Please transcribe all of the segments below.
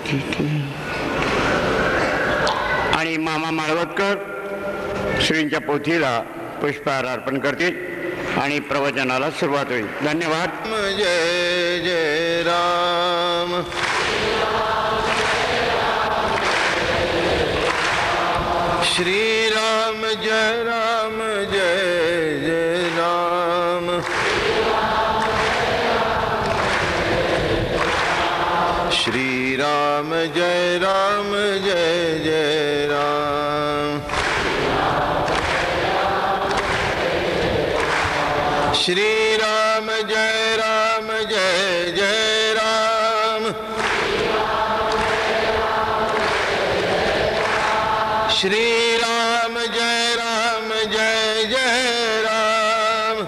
आणि मामा माळवतकर श्रींच्या पोथीला पुष्पहार अर्पण करतील आणि प्रवचनाला सुरुवात होईल. धन्यवाद. जय जय राम. श्री राम जय राम जय जय राम. श्री राम जय राम जय जय राम. श्री राम जय राम जय जय राम. श्री राम जय राम जय जय राम.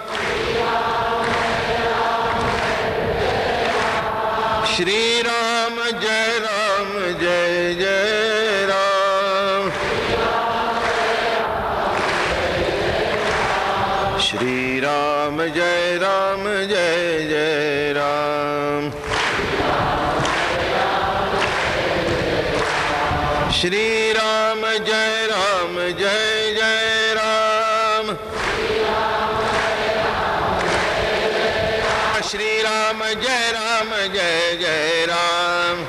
श्री राम जय राम जय जय राम. श्री राम जय राम जय जय राम. श्री राम जय राम जय जय राम. श्री राम जय राम जय जय राम.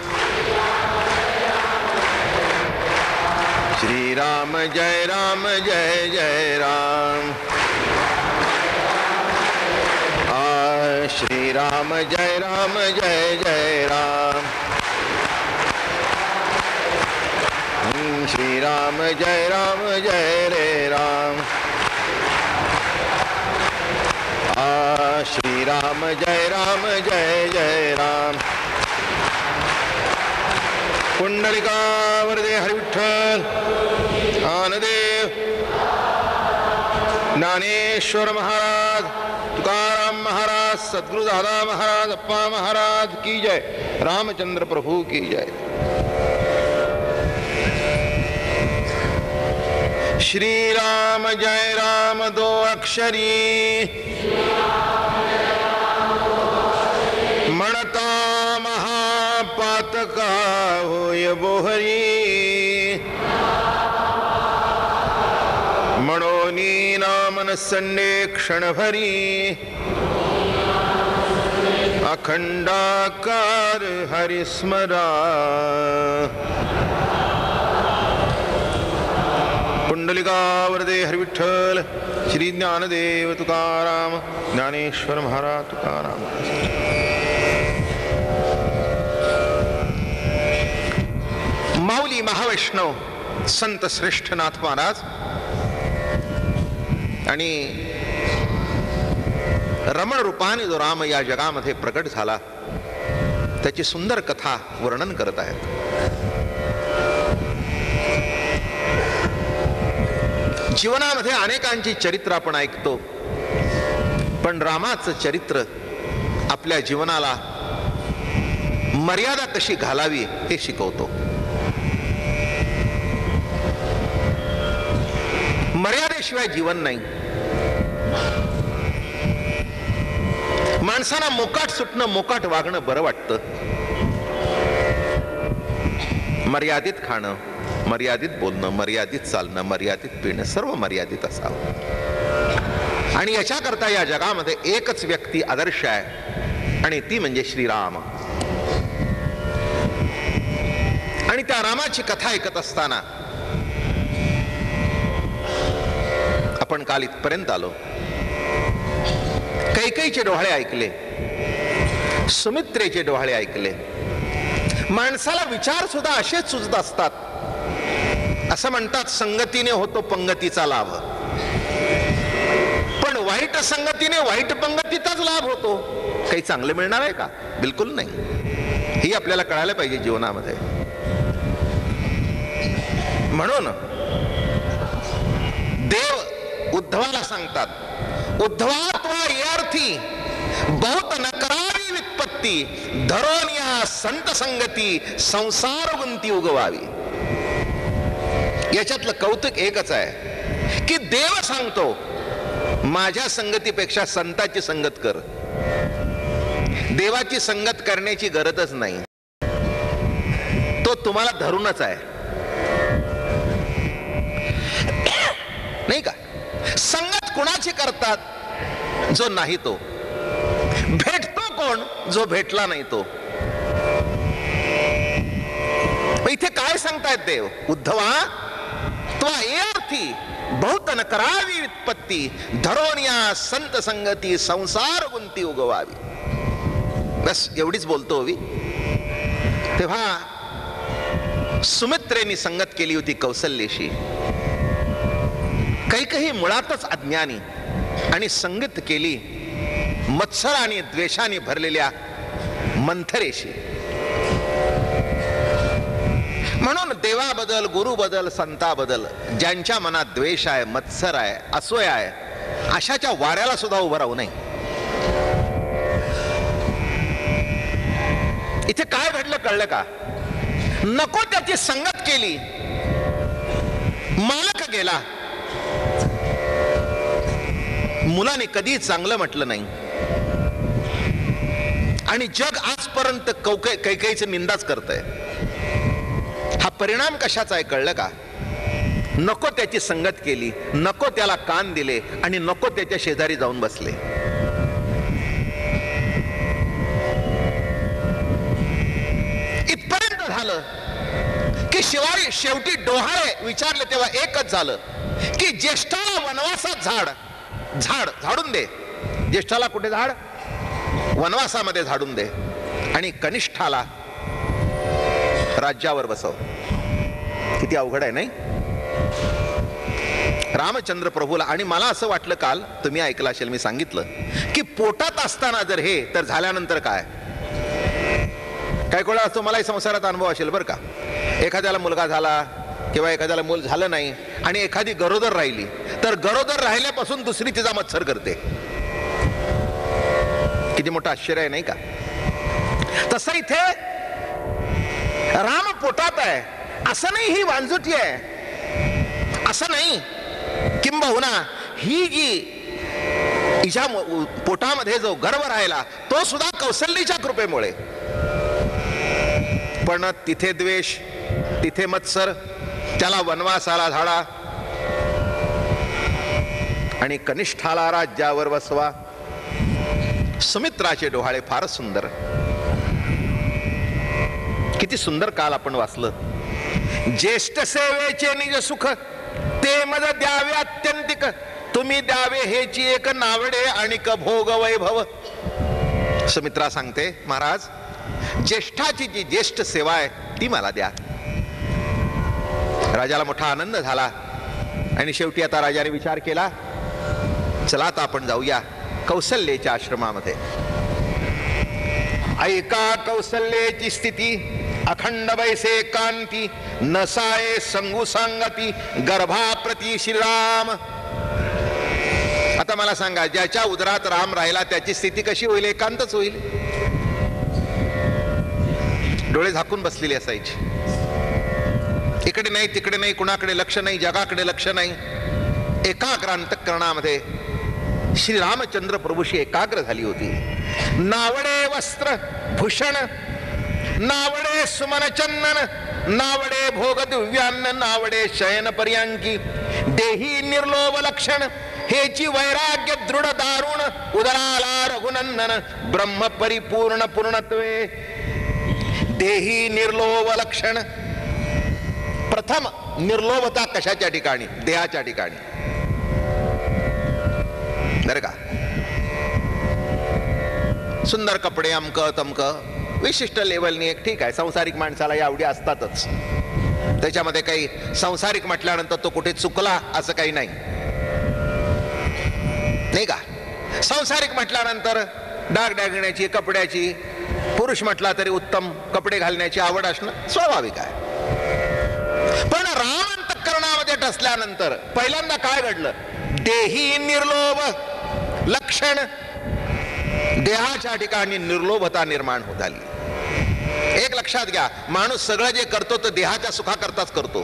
श्री राम जय राम जय जय राम. श्री राम जय राम जय जय राम. श्री राम जय राम जय रे राम. श्री राम जय राम जय जय राम. पुंडलिकावरदे हरी विठ्ठल. ज्ञानदेव ज्ञानेश्वर महाराज, तुकाराम महाराज, सद्गुरु दादा महाराज, अप्पा महाराज की जय. रामचंद्र प्रभु की जय. श्री राम जय राम दो अक्षरी, म्हणता महापातका होय बोहरी. म्हणोनी नामन संडे क्षणभरी, अखंडाकार हरिस्मरा. पुंडलिकावरदे हरी विठ्ठल. श्री ज्ञानदेव तुकाराम ज्ञानेश्वर महाराज तुकाराम. माऊली महावैष्णव संत श्रेष्ठनाथ महाराज आणि रमण रूपाने जो राम या जगामध्ये प्रकट झाला त्याची सुंदर कथा वर्णन करत आहेत. जीवनामध्ये अनेकांची चरित्र आपण ऐकतो, पण रामाचं चरित्र आपल्या जीवनाला मर्यादा कशी घालावी हे शिकवतो. मर्यादेशिवाय जीवन नाही. माणसाला मोकाट सुटणं, मोकाट वागणं बरं वाटतं. मर्यादित खाणं, मर्यादित बोलणं, मर्यादित चालणं, मर्यादित पिणं, सर्व मर्यादित असावं. आणि याच्याकरता या जगामध्ये एकच व्यक्ती आदर्श आहे आणि ती म्हणजे श्रीराम. आणि त्या रामाची कथा ऐकत असताना आपण काल इथपर्यंत आलो. कैकेयीचे डोहाळे ऐकले, सुमित्रेचे डोहाळे ऐकले. माणसाला विचार सुद्धा असेच सुचत असतात. असं म्हणतात संगतीने होतो पंगतीचा लाभ, पण वाईट संगतीने वाईट पंगतीचाच लाभ होतो. काही चांगलं मिळणार आहे का? बिलकुल नाही. ही आपल्याला कळायला पाहिजे जीवनामध्ये. म्हणून देव उद्धवाला सांगतात, उद्धवा त्वा यार्थी बहुत नकरावी वित्पत्ती, धरून या संत संगती संसार गुंती उगवावी. याच्यातलं कौतुक एकच आहे की देव सांगतो माझ्या संगतीपेक्षा संताची संगत कर. देवाची संगत करण्याची गरजच नाही. तो तुम्हाला धरूनच आहे, नाही का? संगत कुणाची करतात? जो नाही तो. भेटतो कोण? जो भेटला नाही तो. इथे काय सांगतायत देव? उद्धवा, तो अर्थी बहुतन करावी व्युत्पत्ती, धरोन या संत संगती संसार गुंती उगवावी. बस एवढीच बोलतो हवी. तेव्हा सुमित्रेनी संगत केली होती कौसल्येशी. काही मुळातच अज्ञानी, आणि संगत केली मत्सर आणि द्वेषाने भरलेल्या मंथरेशी. म्हणून देवाबद्दल, गुरुबद्दल, संताबद्दल ज्यांच्या मनात द्वेष आहे, मत्सर आहे, असूय आहे, अशाच्या वाऱ्याला सुद्धा उभं राहू नये. इथे काय घडलं कळलं का? नको त्याची संगत केली, मालक गेला. मुलाने कधी चांगलं म्हटलं नाही, आणि जग आजपर्यंत कैकेयीची निंदाच करतंय. हा परिणाम कशाचा आहे कळलं का? नको त्याची संगत केली, नको त्याला कान दिले, आणि नको त्याच्या शेजारी जाऊन बसले. इथपर्यंत झालं की शिवाय शेवटी डोहाळे विचारले तेव्हा एकच झालं की ज्येष्ठाला वनवासात झाडून दे. ज्येष्ठाला कुठे झाड? वनवासामध्ये झाडून दे, आणि कनिष्ठाला राज्यावर बसव. किती अवघड आहे नाही? रामचंद्र प्रभूला. आणि मला असं वाटलं, काल तुम्ही ऐकलं असेल, मी सांगितलं की पोटात असताना जर हे, तर झाल्यानंतर काय कोळा असतो. मलाही संसारात अनुभव असेल बरं का. एखाद्याला मुलगा झाला किंवा एखाद्याला मूल झालं नाही, आणि एखादी गरोदर राहिली, तर गरोदर राहिल्यापासून दुसरी तिचा मत्सर करते. किती मोठं आश्चर्य आहे नाही का? तसं इथे राम पोटात आहे असं नाही, ही वांजुटी आहे असं नाही. किंबहुना ही जी हिच्या पोटामध्ये जो गर्भ राहिला तो सुद्धा कौशल्येच्या कृपेमुळे. पण तिथे द्वेष, तिथे मत्सर, त्याला वनवासाला झाडा, आणि कनिष्ठाला राज्यावर बसवा. सुमित्राचे डोहाळे फारच सुंदर. किती सुंदर काल आपण वाचलं. ज्येष्ठ सेवेचे निज सुख ते मज द्यावे अत्यंतिक, तुम्ही द्यावे हेची एक नावडे आणि भोग वैभव. सुमित्रा सांगते, महाराज ज्येष्ठाची जी ज्येष्ठ सेवा आहे ती मला द्या. राजाला मोठा आनंद झाला, आणि शेवटी आता राजाने विचार केला, चला आता आपण जाऊया कौसल्येच्या आश्रमामध्ये. ऐका कौसल्येची स्थिती, अखंड बैसे कांती, नसाये संगू सांगती, गर्भाप्रती श्रीराम. आता मला सांगा, ज्याच्या उदरात राम राहिला त्याची स्थिती कशी होईल? एकांतच होईल. डोळे झाकून बसलेली असायची, इकडे नाही तिकडे नाही, कुणाकडे लक्ष नाही, जगाकडे लक्ष नाही. एकाग्र अंतःकरणामध्ये श्री रामचंद्र प्रभूशी एकाग्र झाली होती. नावडे वस्त्र भूषण, नावडे सुमन चंदन, नावडे भोग दिव्यान्न, नावडे शयन पर्यांकी, देही निर्लोभ लक्षण, हेची वैराग्य दृढ दारुण, उदराला रघुनंदन, ब्रह्म परिपूर्ण पूर्णत्वे. देही निर्लोभ लक्षण. प्रथम निर्लोभता कशाच्या ठिकाणी? देहाच्या ठिकाणी, बरं का? सुंदर कपडे, अमक तमक, विशिष्ट लेवलनी एक ठीक आहे. सांसारिक माणसाला या आवडी असतातच, त्याच्यामध्ये काही सांसारिक म्हटल्यानंतर तो कुठे चुकला असं काही नाही, नाही का? सांसारिक म्हटल्यानंतर डागडागिण्याची, कपड्याची, पुरुष म्हटला तरी उत्तम कपडे घालण्याची आवड असणं स्वाभाविक आहे. पण राम अंतःकरणामध्ये टसल्यानंतर पहिल्यांदा काय घडलं? देही निर्लोभ लक्षण. देहाच्या ठिकाणी निर्लोभता निर्माण होत आली. एक लक्षात घ्या, माणूस सगळं जे करतो तो देहाच्या सुखाकरताच करतो.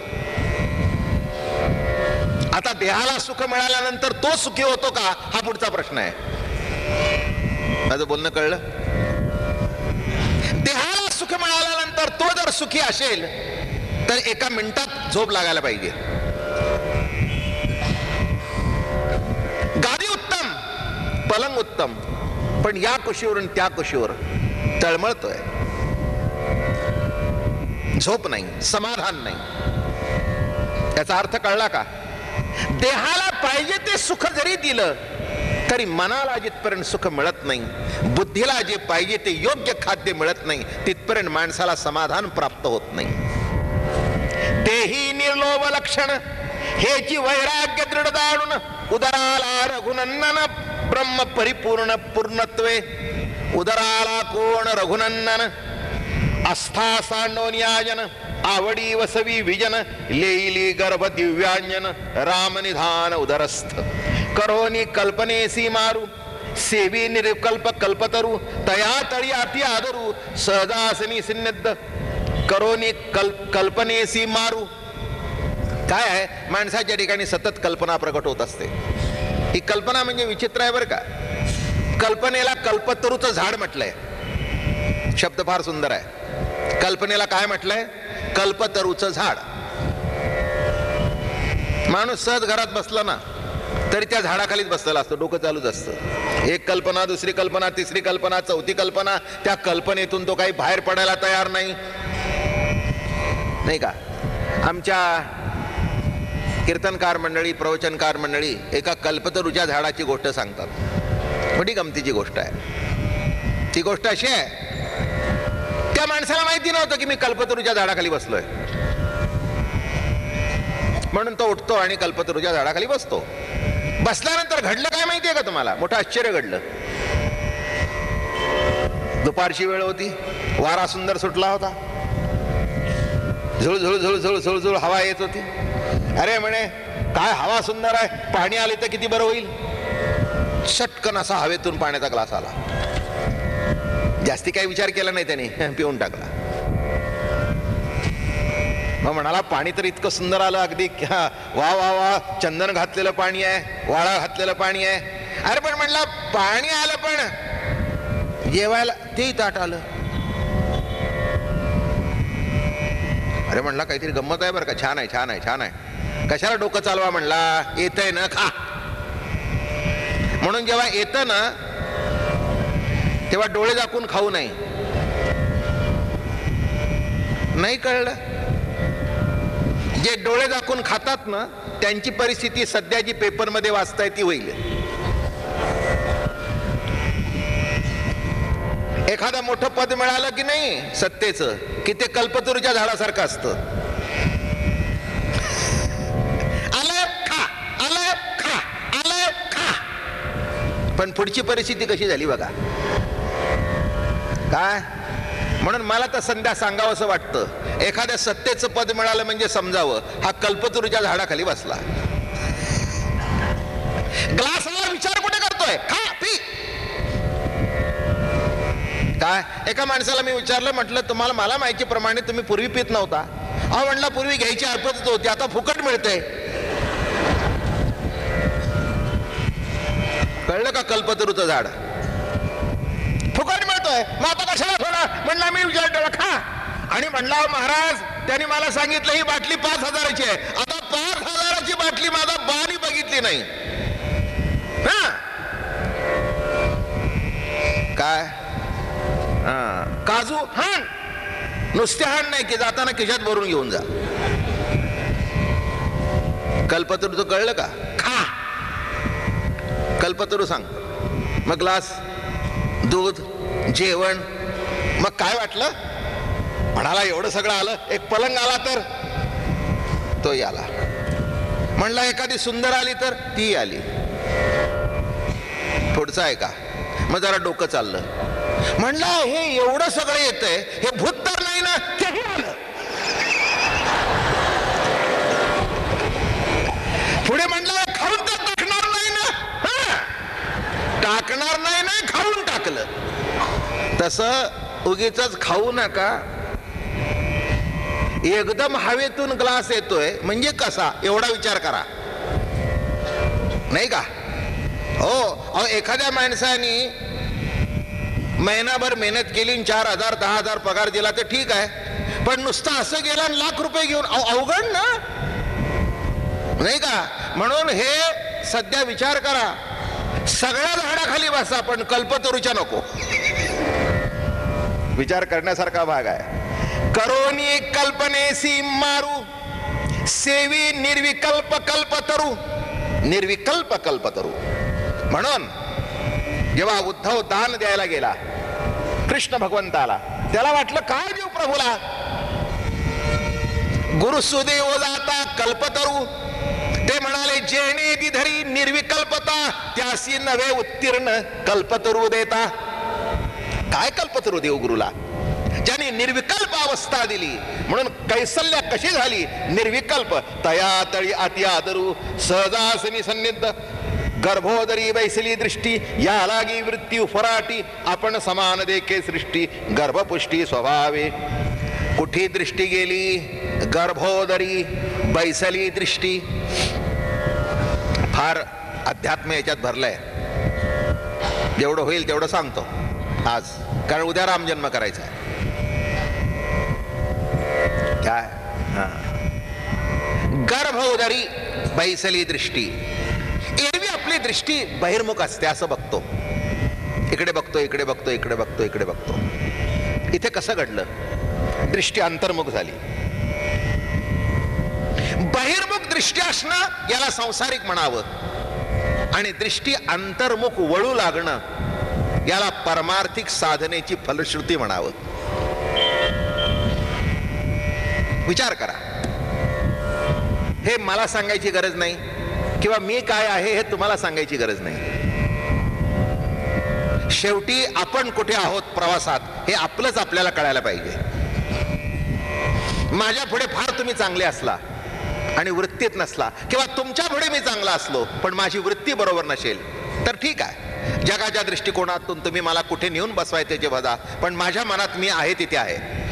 आता देहाला सुख मिळाल्यानंतर तो सुखी होतो का, हा पुढचा प्रश्न आहे. माझं बोलणं कळलं? देहाला सुख मिळाल्यानंतर तो जर खरोखर सुखी असेल तर एका मिनिटात झोप लागायला पाहिजे. गादी उत्तम, पलंग उत्तम, पण या कुशीवरून त्या कुशीवर तळमळतोय, झोप नाही, समाधान नाही. याचा अर्थ कळला का? देहाला पाहिजे ते सुख जरी दिलं तरी मनाला जिथपर्यंत सुख मिळत नाही, बुद्धीला जे पाहिजे ते योग्य खाद्य मिळत नाही, तिथपर्यंत माणसाला समाधान प्राप्त होत नाही. तेही निर्लोभ लक्षण हेची वैराग्य दृढ दाडून उदराला रघुनंदन ब्रह्म परिपूर्ण पूर्णत्वे. उदराला कोण रघुनंदन, आस्था सांडोन्याजन, आवडी वसवी विजन, लेईली गर्भ दिव्यांजन, राम निधान उदरस्थ. करोनी कल्पनेसी मारू, सेवी निर्विकल्प कल्पतरू, तया तळी अति आदरू, सहजासनी सिन्निध. करोनी कल्पनेसी मारू. काय आहे? माणसाच्या ठिकाणी सतत कल्पना प्रकट होत असते. ही कल्पना म्हणजे विचित्र आहे बरं का. कल्पनेला कल्पतरूचं झाड म्हटलंय. शब्द फार सुंदर आहे. कल्पनेला काय म्हटलंय? कल्पतरूचं झाड. माणूस सहज घरात बसला ना तरी त्या झाडाखालीच बसलेला असतो, डोकं चालूच असतं. एक कल्पना, दुसरी कल्पना, तिसरी कल्पना, चौथी कल्पना. त्या कल्पनेतून तो काही बाहेर पडायला तयार नाही, नाही का? आमच्या कीर्तनकार मंडळी, प्रवचनकार मंडळी एका कल्पतरूच्या झाडाची गोष्ट सांगतात. मोठी गमतीची गोष्ट आहे. ती गोष्ट अशी आहे, त्या माणसाला माहिती नव्हतं की मी कल्पतरूच्या झाडाखाली बसलोय, म्हणून तो उठतो आणि कल्पतरूच्या झाडाखाली बसतो. बसल्यानंतर घडलं काय माहितीये का तुम्हाला? मोठं आश्चर्य घडलं. दुपारची वेळ होती, वारा सुंदर सुटला होता, झुळझुळ झुळझुळ झुळझुळ हवा येत होती. अरे म्हणे काय हवा सुंदर आहे, पाणी आले तर किती बरं होईल. चटकन असा हवेतून पाण्याचा ग्लास आला. जास्ती काही विचार केला नाही त्याने, पिऊन टाकला. मग म्हणाला पाणी तर इतकं सुंदर आलं, अगदी वा वा वा, चंदन घातलेलं पाणी आहे, वाळा घातलेलं पाणी आहे. अरे पण म्हणला पाणी आलं, पण जेवायला तेही ताट आलं. अरे म्हणला काहीतरी गंमत आहे बरं का, छान आहे छान आहे छान आहे. कशाला डोकं चालवा? म्हणला येतंय ना, खा. म्हणून जेव्हा येतं ना तेव्हा डोळे झाकून खाऊ नये. नाही कळलं? जे डोळे झाकून खातात ना त्यांची परिस्थिती सध्या जी पेपरमध्ये वाचताय ती होईल. एखादं मोठं पद मिळालं की नाही सत्तेचं, की ते कल्पतरूच्या झाडासारखं असतं. आलं खा, आलं खा, आलं खा. पण पुढची परिस्थिती कशी झाली बघा. काय? म्हणून मला तर संध्या सांगावं असं वाटतं, एखाद्या सत्तेचं पद मिळालं म्हणजे समजावं हा कल्पतरूच्या झाडाखाली बसला. ग्लासला विचार कुठे करतोय? खा पी. काय? एका माणसाला मी विचारलं, म्हटलं तुम्हाला, मला माहितीप्रमाणे तुम्ही पूर्वी पित नव्हता. अहो म्हणला पूर्वी घ्यायची हरकत होती, आता फुकट मिळते. कळलं का? कल्पतरूचं झाड फुकट मिळतोय, मग आता कशाला थोडा? म्हणला मी विचार खा. आणि म्हणला महाराज त्यांनी मला सांगितलं ही बाटली 5,000ची आहे. आता 5,000ची बाटली माझा बानी बघितली नाही. हा काय? काजू हाण, नुसते हाण नाही की जाताना खिशात भरून घेऊन जा. कल्पतरूचं कळलं का? खा. कल्पतरू सांग. मग ग्लास, दूध, जेवण. मग काय वाटलं? म्हणाला एवढं सगळं आलं, एक पलंग आला तर तोही आला. म्हणला एखादी सुंदर आली तर ती आली. पुढचं आहे का? मग जरा डोकं चाललं. म्हणला हे एवढं सगळं येतंय, हे भूत तर नाही ना? तेही आलं. पुढे म्हणला खाऊन तर टाकणार नाही ना? टाकणार नाही ना, खाऊन टाकलं. तसं उगीच खाऊ नका. एकदम हवेतून ग्लास येतोय म्हणजे कसा, एवढा विचार करा, नाही का? हो, एखाद्या माणसाने महिनाभर मेहनत केली, 4,000 10,000 पगार दिला तर ठीक आहे. पण नुसतं असं गेला आणि ₹1,00,000 घेऊन अवघड ना, नाही का? म्हणून हे सध्या विचार करा, सगळ्या झाडाखाली बसा पण कल्पतरूच्या नको. विचार करण्यासारखा भाग आहे. करोनी कल्पनेसी मारू, सेवी निर्विकल्प कल्पतरू, निर्विकल्प कल्पतरू. म्हणून जेव्हा उद्धव दान द्यायला गेला कृष्ण भगवंताला, त्याला वाटलं काय देऊ प्रभूला. गुरुसुदेव जाता कल्पतरू, ते म्हणाले जेणे दिधरी निर्विकल्पता, त्यासी नवे उत्तीर्ण कल्पतरू देता. काय कल्पतरू देऊ गुरुला, ज्यांनी निर्विकल्प अवस्था दिली. म्हणून कैसल्य कशी झाली निर्विकल्प. तया तळी अति आदरू, सहजासनी सन्निध, गर्भोदरी बैसली दृष्टी, या लागी वृत्ती फराटी, आपण समान देखे सृष्टी, गर्भपुष्टी स्वभावे. कुठे दृष्टी गेली, गर्भोदरी बैसली दृष्टी. फार अध्यात्म याच्यात भरलंय, जेवढं होईल तेवढं सांगतो आज, कारण उद्या रामजन्म करायचा आहे. काय गर्भोदरी बैसली दृष्टी. एरवी आपली दृष्टी बहिर्मुख असते, असं बघतो, इकडे बघतो, इकडे बघतो, इकडे बघतो, इकडे बघतो. इथे कसं घडलं, दृष्टी अंतर्मुख झाली. बहिर्मुख दृष्टी असणं याला सांसारिक म्हणावं, आणि दृष्टी अंतर्मुख वळू लागणं याला परमार्थिक साधनेची फलश्रुती म्हणावं. विचार करा, हे मला सांगायची गरज नाही, किंवा मी काय आहे हे तुम्हाला सांगायची गरज नाही. शेवटी आपण कुठे आहोत प्रवासात हे आपलंच आपल्याला कळायला पाहिजे. माझ्या पुढे फार तुम्ही चांगले असला आणि वृत्तीत नसला, किंवा तुमच्या पुढे मी चांगला असलो पण माझी वृत्ती बरोबर नसेल, तर ठीक आहे, जगाच्या दृष्टिकोनातून तुम्ही मला कुठे नेऊन बसवायचे ते बघा, पण माझ्या मनात मी आहे तिथे आहे.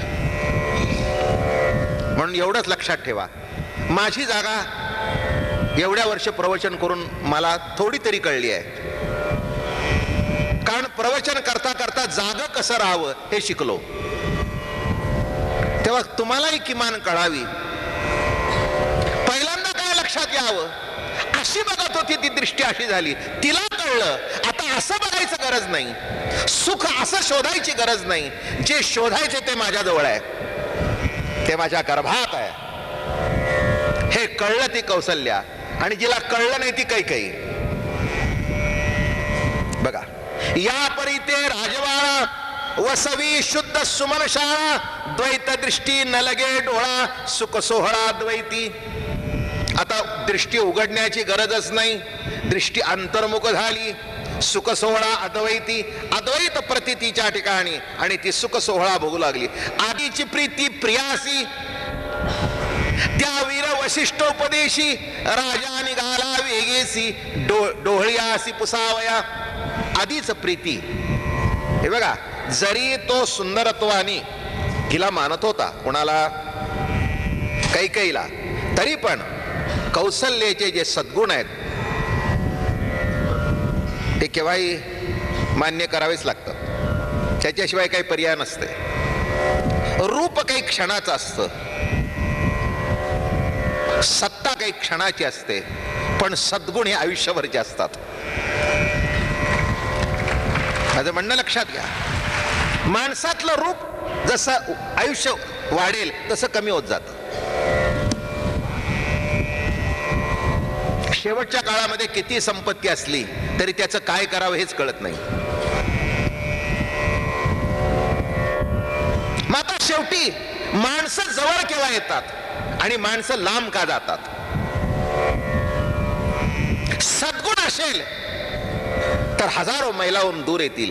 म्हणून एवढंच लक्षात ठेवा, माझी जागा एवढ्या वर्ष प्रवचन करून मला थोडी तरी कळली आहे. कारण प्रवचन करता करता जागं कसं राहावं हे शिकलो. तेव्हा तुम्हालाही किमान कळावी. पहिल्यांदा काय लक्षात यावं, अशी बघत होती ती दृष्टी, अशी झाली, तिला कळलं. आता असं बघायचं गरज नाही, सुख असं शोधायची गरज नाही. जे शोधायचे ते माझ्याजवळ आहे, ते माझ्या गर्भात आहे. हे कळलं ती कौसल्या, आणि जिला कळलं नाही ती कैकेयी. बघा, या परिते राजवाडा वसवी शुद्ध सुमनशाळा, द्वैत दृष्टी न लगे डोळा, सुख सोहळा द्वैती. आता दृष्टी उघडण्याची गरजच नाही, दृष्टी अंतर्मुख झाली, सुख सोहळा अद्वैती, अद्वैत प्रतीतीच्या ठिकाणी, आणि ती सुख सोहळा भोगू लागली. आधीची प्रीती प्रियासी, त्या वीर वशिष्ठोपदेशी, राजा निघाला वेगेसी, डोहळ्यासी पुसावया. आधीच प्रीती. हे बघा, जरी तो सुंदरत्वाने तिला मानत होता, कोणाला, कैकेयीला, तरी पण कौसल्याचे जे सद्गुण आहेत ते केव्हाही मान्य करावेच लागतात, त्याच्याशिवाय काही पर्याय नसते. रूप काही क्षणाचं असतं, सत्ता काही क्षणाची असते, पण सद्गुण हे आयुष्यभरचे असतात. माझं म्हणणं लक्षात घ्या. माणसातलं रूप जसं आयुष्य वाढेल तसं कमी होत जातं. शेवटच्या काळामध्ये किती संपत्ती असली तरी त्याचं काय करावं हेच कळत नाही. मग आता शेवटी माणसं जवळ केव्हा येतात आणि माणसं लांब का जातात? सद्गुण असेल तर हजारो मैलाहून दूर येतील,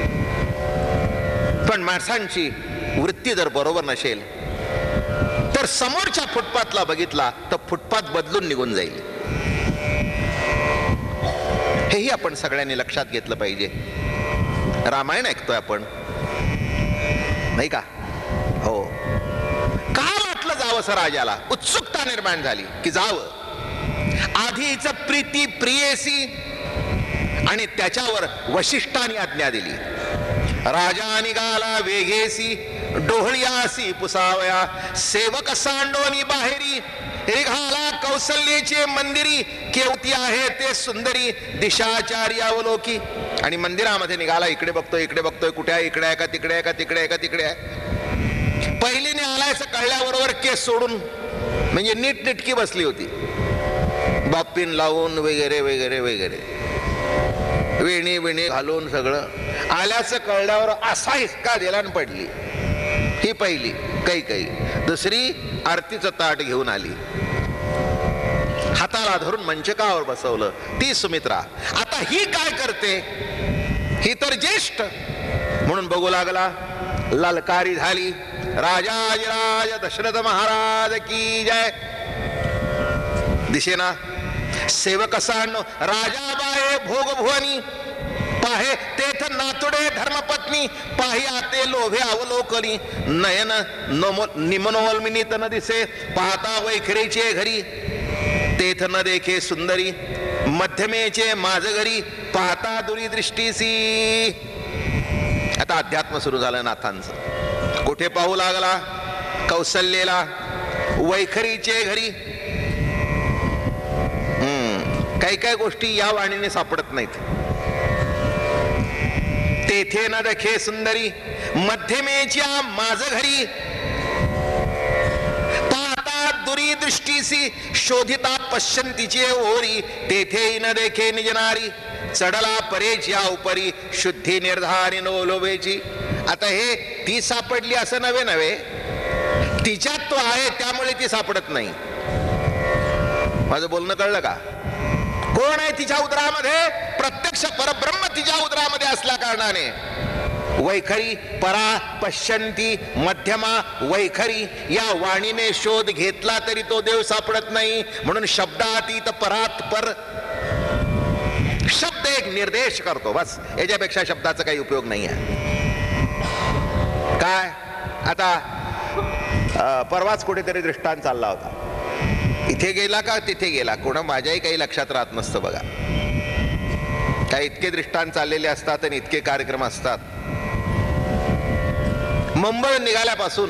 पण माणसांची वृत्ती जर बरोबर नसेल तर समोरच्या फुटपाथला बघितला तर फुटपाथ बदलून निघून जाईल. हेही आपण सगळ्यांनी लक्षात घेतलं पाहिजे. रामायण ऐकतोय आपण, नाही का? हो. का वाटलं जावंसं राजाला? उत्सुकता निर्माण झाली की जावं. आधीच प्रीती प्रियेसी आणि त्याच्यावर वशिष्ठांनी आज्ञा दिली. राजा निघाला वेगेसी, डोहळ्यासी पुसावया, सेवक सांडोनी बाहेरी, निघाला कौसल्याचे मंदिरी, केवती आहे ते सुंदरी, दिशाचारी अवलोकी. आणि मंदिरामध्ये निघाला, इकडे बघतोय इकडे बघतोय, कुठे आहे, इकडे आहे का तिकडे आहे का तिकडे आहे का तिकडे आहे. पहिलीने आलाय असं कळल्याबरोबर केस सोडून, म्हणजे नीट नेटकी बसली होती, बाप्पीन लावून वगैरे वगैरे वगैरे, वेणी विणी घालून सगळं आल्याचं कळल्यावर असा हिसका दिला आणि पडली. ही पहिली काही. दुसरी आरतीचं ताट घेऊन आली, हाताला धरून मंचकावर बसवलं, ती सुमित्रा. आता ही काय करते, ही तर ज्येष्ठ म्हणून बघू लागला. ललकारी झाली, राजाधिराज दशरथ महाराज की जय. दिसेना सेवक सांडो, राजा बाहे भोग भुवनी, पाहे तेथ नातुडे धर्मपत्नी, पाही आते लोभे अवलोकनी, नयन निमनोल्मिनी तन दिसे, पाहता वैखरीचे घरी, तेथ न देखे सुंदरी, मध्यमेचे माझ घरी, पाहता दुरी दृष्टीसी. आता अध्यात्म सुरू झालं नाथांचं. कुठे पाहू लागला, कौसल्येला, वैखरीचे घरी. काही काही गोष्टी या वाणीने सापडत नाहीत. तेथे न देखे सुंदरी, मध्यमेच्या माझ घरी, पाहता दुरी दृष्टीसी, शोधिता पश्यंतीचे ओरी, तेथे न देखे निजनारी, चढला परेच्या उपरी, शुद्धी निर्धारी नोलोबेची. आता हे ती सापडली असं नव्हे, तिच्यात तो आहे त्यामुळे ती सापडत नाही. माझं बोलणं कळलं का? कोण आहे तिच्या उदरामध्ये? प्रत्यक्ष परब्रह्म तिच्या उदरामध्ये असल्या कारणाने. वैखरी, परा, पश्यंती, मध्यमा, वैखरी या वाणीने शोध घेतला तरी तो देव सापडत नाही. म्हणून शब्दातीत परात पर. शब्द एक निर्देश करतो, बस. याच्यापेक्षा शब्दाचा काही उपयोग नाही आहे. काय आता परवाच कुठेतरी दृष्टांत चालला होता, इथे गेला का तिथे गेला, कोणा माझ्याही काही लक्षात राहत नसतं बघा. काय इतके दृष्टांत चाललेले असतात आणि इतके कार्यक्रम असतात. मुंबई निघाल्यापासून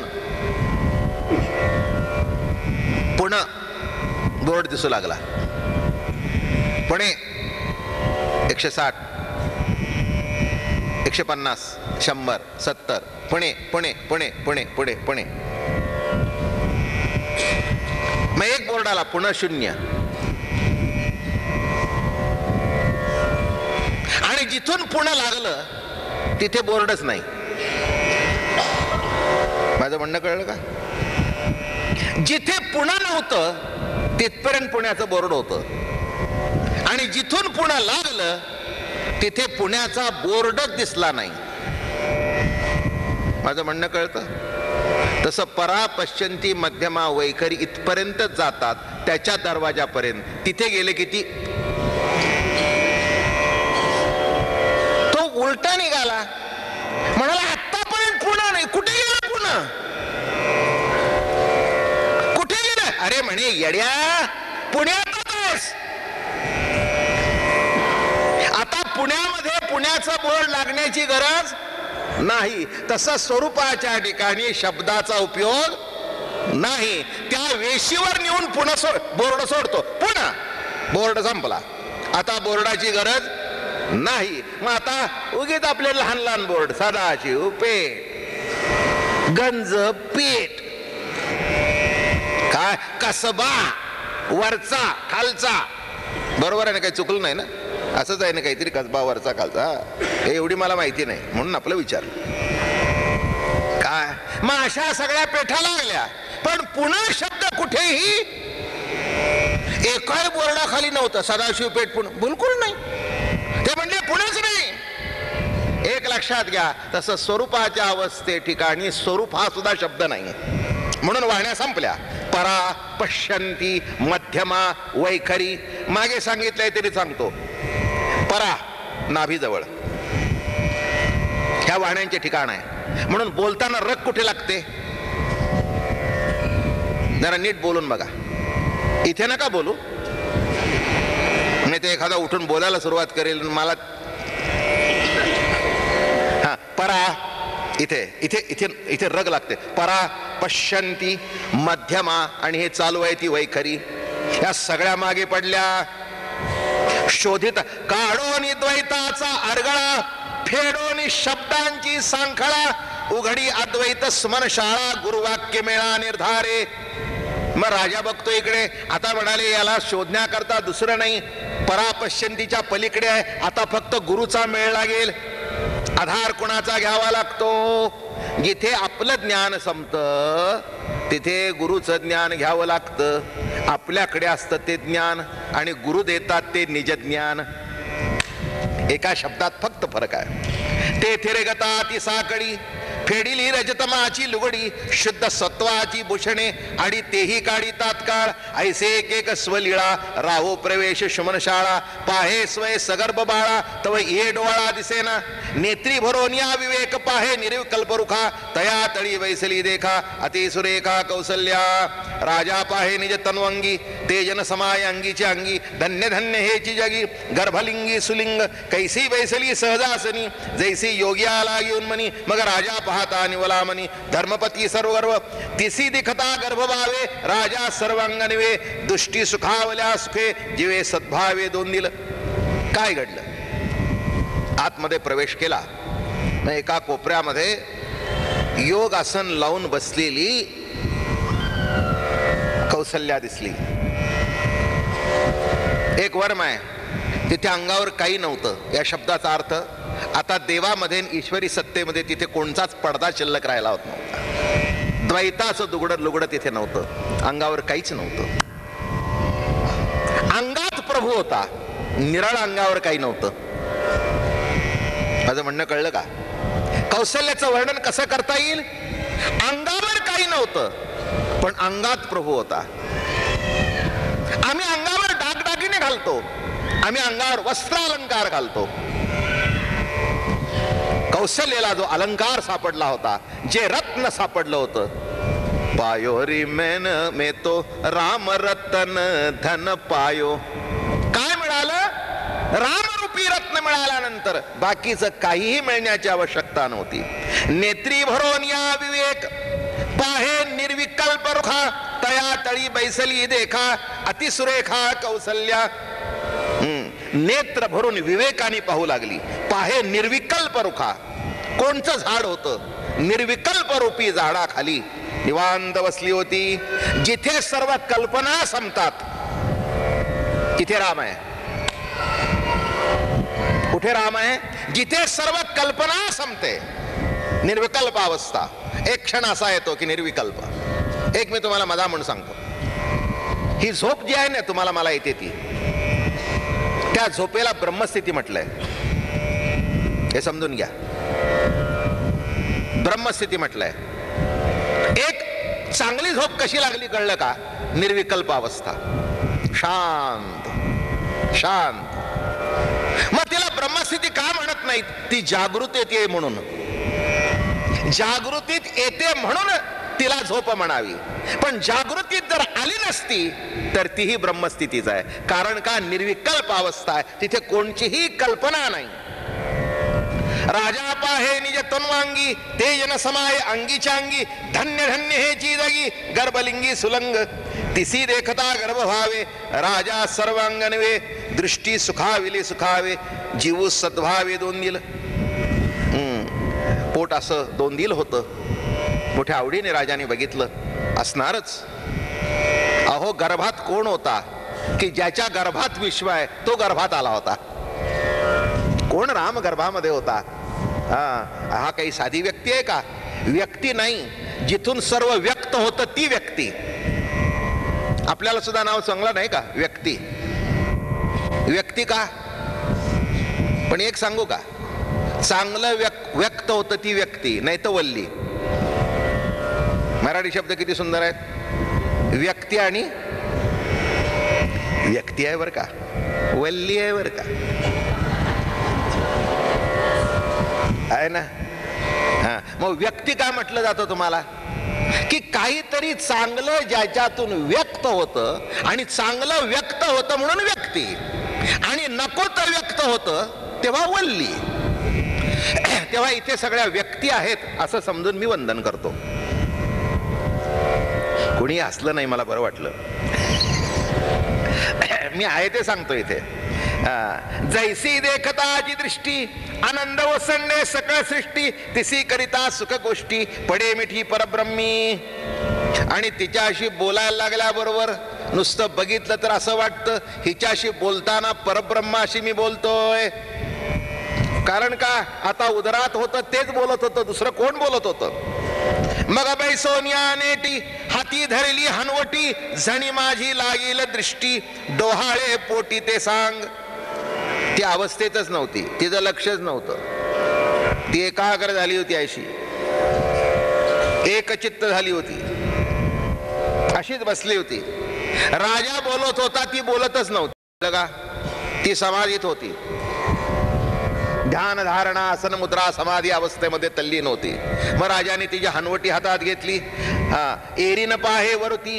पुणे बोर्ड दिसू लागला. पुणे 160, 150, 100, 70, पुणे पुणे पुणे पुणे पुणे पुणे. मग एक बोर्ड आला, पुणे 0. आणि जिथून पुणे लागलं तिथे बोर्डच नाही. माझं म्हणणं कळलं का? जिथे पुणे नव्हतं तिथपर्यंत पुण्याचं बोर्ड होतं, आणि जिथून पुणे लागलं तिथे पुण्याचा बोर्डच दिसला नाही. माझं म्हणणं कळतं? तसं परा, पश्चंती, मध्यमा, वैखरी इथपर्यंत जातात, त्याच्या दरवाजापर्यंत. तिथे गेले किती तो उलटा निघाला, म्हणाला आतापर्यंत पुणे नाही. कुठे गेला पुणे? कुठे गेला? अरे म्हणे येड्या, पुण्यातच. आता पुण्यामध्ये पुण्याचा बोर्ड लागण्याची गरज नाही. तसं स्वरूपाच्या ठिकाणी शब्दाचा उपयोग नाही. त्या वेशीवर नेऊन पुणे बोर्ड सोडतो. पुणे बोर्ड संपला, आता बोर्डाची गरज नाही. मग आता उगीच आपले लहान लहान बोर्ड, सदाशिव पेठ, गंज पेठ, काय कसबा, वरचा खालचा. बरोबर आहे ना? काही चुकलं नाही ना? असंच आहे ना काहीतरी, कसबा वरचा खालचा. हे एवढी मला माहिती नाही म्हणून आपलं विचारलं. काय मग अशा सगळ्या पेठा लागल्या, पण पुणे शब्द कुठेही एकाही बोर्डाखाली नव्हतं. सदाशिव पेठ पुणे बिलकुल नाही. ते म्हणजे पुणेच नाही. एक लक्षात घ्या, तसं स्वरूपाच्या अवस्थे ठिकाणी स्वरूप हा सुद्धा शब्द नाही. म्हणून वाहण्या संपल्या. परा, पश्यंती, मध्यमा, वैखरी. मागे सांगितलंय तरी सांगतो. परा नाभीजवळ ह्या वाहण्यांचे ठिकाण आहे. म्हणून बोलताना रग कुठे लागते? जरा नीट बोलून बघा. इथे नका बोलू, नाही ते एखादा उठून बोलायला सुरुवात करेल मला. हा, परा इथे इथे इथे इथे रग लागते. परा पश्यंती, मध्यमा आणि हे चालू आहे ती वैखरी, या सगळ्या मागे पडल्या. शोधित काढोनी द्वैताचा अडगळा, फेडोनी शब्दांची सांखळा, उघडी अद्वैत स्मरशाळा, गुरुवाक्य मेळा निर्धारे. मग राजा बघतो इकडे, आता म्हणाले याला शोधण्याकरता दुसरं नाही, परापश्यंतीच्या पलीकडे आहे, आता फक्त गुरुचा मेळ लागेल. आधार कुणाचा घ्यावा लागतो? जिथे आपलं ज्ञान संपतं तिथे गुरुचं ज्ञान घ्यावं लागतं. आपल्याकडे असतं ते ज्ञान आणि गुरु देतात ते निज ज्ञान. एका शब्दात फक्त फरक आहे. तेथे रे गता ती साकडी, फेडिली रजतमाची लुगडी, शुद्ध सत्वाची भूषणे आणि तेही काढी तात्काळ. ऐसे एक एक स्वलीळा, राहो प्रवेश शुमनशाळा, पाहे स्वय सगर्भ बाळा, तव ये डोळा दिसेना. नेत्री भरोनिया विवेक पाहे, निर्विकल्प रुखा, तया तळी वैसली देखा, अतिसुरेखा कौसल्या. राजा पाहे निज तन्वंगी, ते जन समाय अंगीचे अंगी, धन्य धन्य हेची जगी, गर्भलिंगी सुलिंग, कैसी वैसली सहजासनी, जैसी योगी आला येऊन मनी. मग राजा पाहता निवलामनी, धर्मपती सर्वगर्व, तिसी दिखता गर्भभावे, राजा सर्वांगनिवे, दृष्टी सुखावल्या सुखे, जीवे सद्भावे दोन दिल. काय घडलं? आतमध्ये प्रवेश केला, एका कोपऱ्यामध्ये योग आसन लावून बसलेली कौसल्या दिसली. एक वर्म आहे, तिथे अंगावर काही नव्हतं. या शब्दाचा अर्थ आता देवामध्ये ईश्वरी सत्तेमध्ये तिथे कोणताच पडदा शिल्लक राहिला होत नव्हता. द्वैताचं दुगडं लुगडं तिथे नव्हतं, अंगावर काहीच नव्हतं. अंगात प्रभू होता, निराळ अंगावर काही नव्हतं. माझं म्हणणं कळलं का? कौशल्याचं वर्णन कसं करता येईल? अंगावर काही नव्हतं पण अंगात प्रभू होता. आम्ही अंगावर दागदागिने घालतो, आम्ही अंगावर वस्त्रालंकार घालतो. कौशल्याला जो अलंकार सापडला होता, जे रत्न सापडलं होतं, पायोरी मेन मे तो राम रतन धन पायो. काय मिळालं? रामरूपी रत्न मिळाल्यानंतर बाकीचं काहीही मिळण्याची आवश्यकता नव्हती. नेत्री भरोन या विवेक, पाहे निर्विकल्प रुखा, तया तळी बैसली देखा, अतिसुरेखा कौसल्या. नेत्र भरून विवेकाने पाहू लागली. पाहे निर्विकल्प रुखा, कोणचं झाड होतं? निर्विकल्प रूपी झाडाखाली निवांत बसली होती. जिथे सर्व कल्पना संपतात तिथे राम आहे. कुठे राम आहे? जिथे सर्व कल्पना संपते, निर्विकल्प अवस्था. एक क्षण असा येतो की निर्विकल्प. एक मी तुम्हाला मजा म्हणून सांगतो, ही झोप जी आहे ना तुम्हाला मला येते ती, त्या झोपेला ब्रह्मस्थिती म्हटलंय. हे समजून घ्या, ब्रह्मस्थिती म्हटलंय. एक चांगली झोप कशी लागली कळलं का? निर्विकल्प अवस्था, शांत शांत. मग तिला ब्रह्मस्थिती का म्हणत नाहीत? ती जागृत येते म्हणून. जागृतीत येते म्हणून तिला झोप म्हणावी. पण जागृतीत जर आली नसती तर तीही ब्रह्मस्थितीच आहे. कारण का? निर्विकल्प अवस्था आहे, तिथे कोणतीही कल्पना नाही. राजा पाहे निज तन्वांगी, ते जन समाय अंगीच्या अंगी, धन्य धन्य हे चीजगी, गर्भलिंगी सुलंग, तिसी देखता गर्भ भावे, राजा सर्वांगनवे, दृष्टी सुखाविले सुखावे, जीव सद्भावे दोन दिल. पोट असं दोन दिल होतं. मोठ्या आवडीने राजाने बघितलं. असणारच. अहो गर्भात कोण होता की ज्याच्या गर्भात विश्व आहे तो गर्भात आला होता? कोण? राम गर्भामध्ये होता. हा काही साधी व्यक्ती आहे का? व्यक्ती नाही, जिथून सर्व व्यक्त होतं ती व्यक्ती. आपल्याला सुद्धा नाव चांगलं नाही का? व्यक्ती. व्यक्ती का? पण एक सांगू का? चांगलं व्यक्त होतं ती व्यक्ती, नाही तर वल्ली. मराठी शब्द किती सुंदर आहेत. व्यक्ती आणि व्यक्ती आहे बर का, वल्ली आहे बर का, आहे ना? हा, मग व्यक्ती काय म्हटलं जातं तुम्हाला? की काहीतरी चांगलं ज्याच्यातून व्यक्त होतं, आणि चांगलं व्यक्त होतं म्हणून व्यक्ती, आणि नको तर व्यक्त होतं तेव्हा वल्ली. तेव्हा इथे सगळ्या व्यक्ती व्यक्ती आहेत असं समजून मी वंदन करतो. कुणी हसलं नाही, मला बरं वाटलं. मी आहे ते सांगतो इथे. जैसी देखताची दृष्टी आनंद ओसंडे सकळ सृष्टी, तिसी करिता सुख गोष्टी पडे मिठी परब्रह्मी. आणि तिच्याशी बोलायला लागल्याबरोबर नुसतं बघितलं तर असं वाटतं हिच्याशी बोलताना परब्रह्माशी मी बोलतोय. कारण का, आता उदरात होतं तेच बोलत होतं, दुसरं कोण बोलत होतं. मग बैसोनिया नेटी हाती धरली हनवटी, झणी माझी लागील दृष्टी डोहाळे पोटी ते सांग. ती अवस्थेतच नव्हती, तिचं लक्षच नव्हतं. ती एकाग्र झाली होती, अशी एकचित्त झाली होती, अशीच बसली होती. राजा बोलत होता, ती बोलतच नव्हती का, ती समाधीत होती. ध्यान धारणा आसन मुद्रा समाधी अवस्थेमध्ये तल्लीन होती. मग राजाने तिची हनवटी हातात घेतली. एरी न पाहे वरती,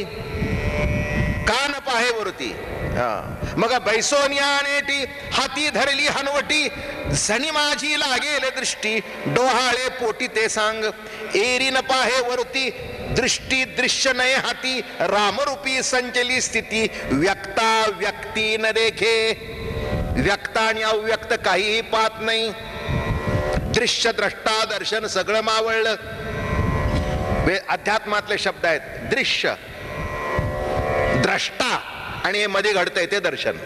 कान पाहे वरती. मग बैसोनियानेटी हाती धरली हनवटी, झणी माझी लागेल दृष्टी डोहाळे पोटी ते सांग. एरी न पाहे वरती, दृष्टी दृश्य नये हाती, रामरूपी संचली स्थिती व्यक्ता व्यक्ती न देखे. व्यक्त आणि अव्यक्त काहीही पाहत नाही. दृश्य द्रष्टा दर्शन सगळं मावळलं. अध्यात्मातले शब्द आहेत दृश्य, द्रष्टा आणि हे मध्ये घडतंय ते दर्शन.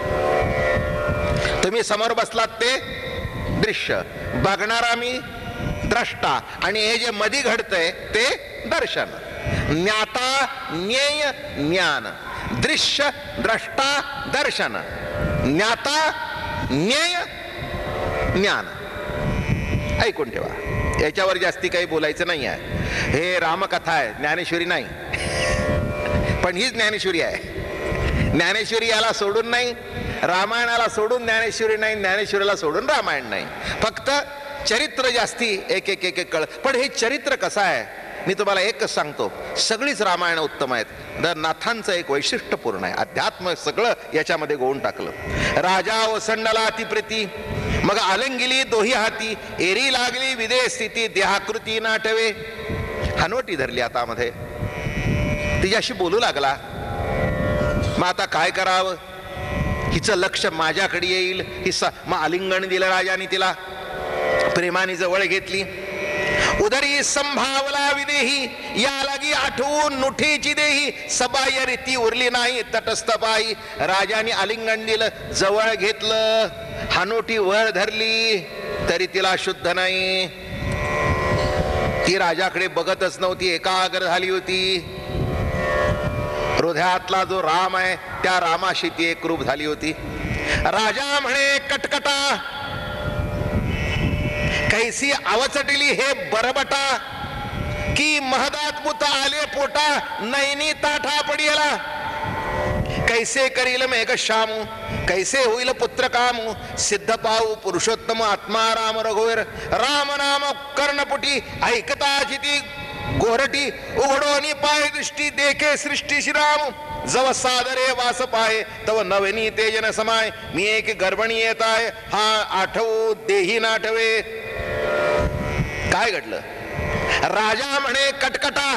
तुम्ही समोर बसलात ते दृश्य, बघणारा मी द्रष्टा, आणि हे जे मध्ये घडतंय ते दर्शन. ज्ञाता ज्ञेय ज्ञान, दृश्य द्रष्टा दर्शन, ज्ञाता ज्ञेय ज्ञान. ऐकून ठेवा, याच्यावर जास्ती काही बोलायचं नाही आहे. हे रामकथा आहे, ज्ञानेश्वरी नाही. पण हीच ज्ञानेश्वरी आहे. ज्ञानेश्वरी याला सोडून नाही, रामायणाला सोडून ज्ञानेश्वरी नाही, ज्ञानेश्वरीला सोडून रामायण नाही. फक्त चरित्र जास्ती एक एक एक कळ. पण हे चरित्र कसं आहे मी तुम्हाला एकच सांगतो, सगळीच रामायण उत्तम आहेत. नाथांचं एक वैशिष्ट्यपूर्ण आहे, अध्यात्म सगळं याच्यामध्ये गोवून टाकलं. राजा ओसंडला अतिप्रीती, मग आलंगिली दोही हाती, एरी लागली विदे स्थिती देहाकृती नाटवे. हनवटी धरली आता मध्ये, तिच्याशी बोलू लागला. मग आता काय करावं, हिचं लक्ष माझ्याकडे येईल. मग आलिंगन दिलं राजाने तिला, प्रेमाने जवळ घेतली. उदरी संभावला विदेही, या लागी आठवून नुठीची देही, सबाह्य रीती उरली नाही तटस्थ पायी. राजाने आलिंगन दिलं, जवळ घेतलं, हनोटी वर धरली, तरी तिला शुद्ध नाही. ती राजाकडे बघतच नव्हती, एकाग्र झाली होती. हृदयातला जो राम आहे त्या रामाशी ती एकरूप झाली होती. राजा म्हणे कटकटा, कैसी अवचटली हे बरबटा, की महदात्मुत आले पोटा, नैनी ताठा पडियला. कैसे करील मेघ श्यामू, कैसे होईल पुत्र कामू, सिद्ध पाहू पुरुषोत्तम आत्मा राम रघुवीर. राम नाम कर्णपुटी, ऐकता जिती गोरटी, उघडोनी पाय दृष्टी देखे सृष्टी श्रीराम. जव सादरे वास पाहे, तव नवनी तेजन समाय. मी एक गर्भणी येत आहे, हा आठवू देही नाठवे. काय घडलं, राजा म्हणे कटकटा.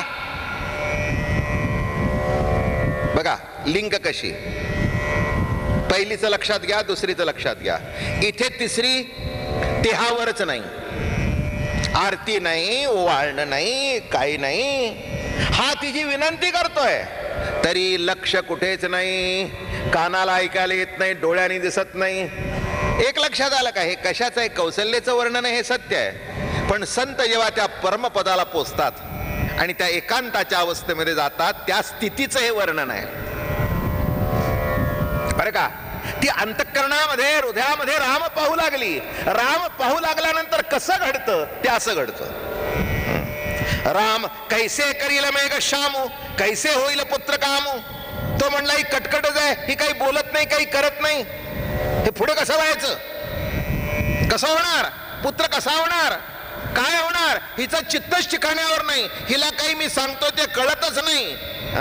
बघा लिंक कशी, पहिलीचं लक्षात घ्या, दुसरीचं लक्षात घ्या. इथे तिसरी देहावरच नाही, आरती नाही, ओवाळणं नाही, काही नाही. हा तिची विनंती करतोय, तरी लक्ष कुठेच नाही. कानाला ऐकायला येत नाही, डोळ्याने दिसत नाही. एक लक्षात आलं का, हे कशाचं आहे, कौशल्याचं वर्णन आहे, हे सत्य आहे. पण संत जेव्हा त्या परमपदाला पोचतात आणि त्या एकांताच्या अवस्थेमध्ये जातात, त्या स्थितीचं हे वर्णन आहे बरं का. ती अंतःकरणामध्ये हृदयामध्ये राम पाहू लागली. राम पाहू लागल्यानंतर कसं घडतं, ते असं घडतं. राम कैसे करील मेघ श्यामू, कैसे होईल पुत्र कामू. तो म्हणला ही कटकटच आहे, ही काही बोलत नाही, काही करत नाही. हे पुढे कसं व्हायचं, कसं होणार, पुत्र कसा होणार, काय होणार, हिचं चित्तच ठिकाण्यावर नाही. हिला काही मी सांगतो ते कळतच नाही.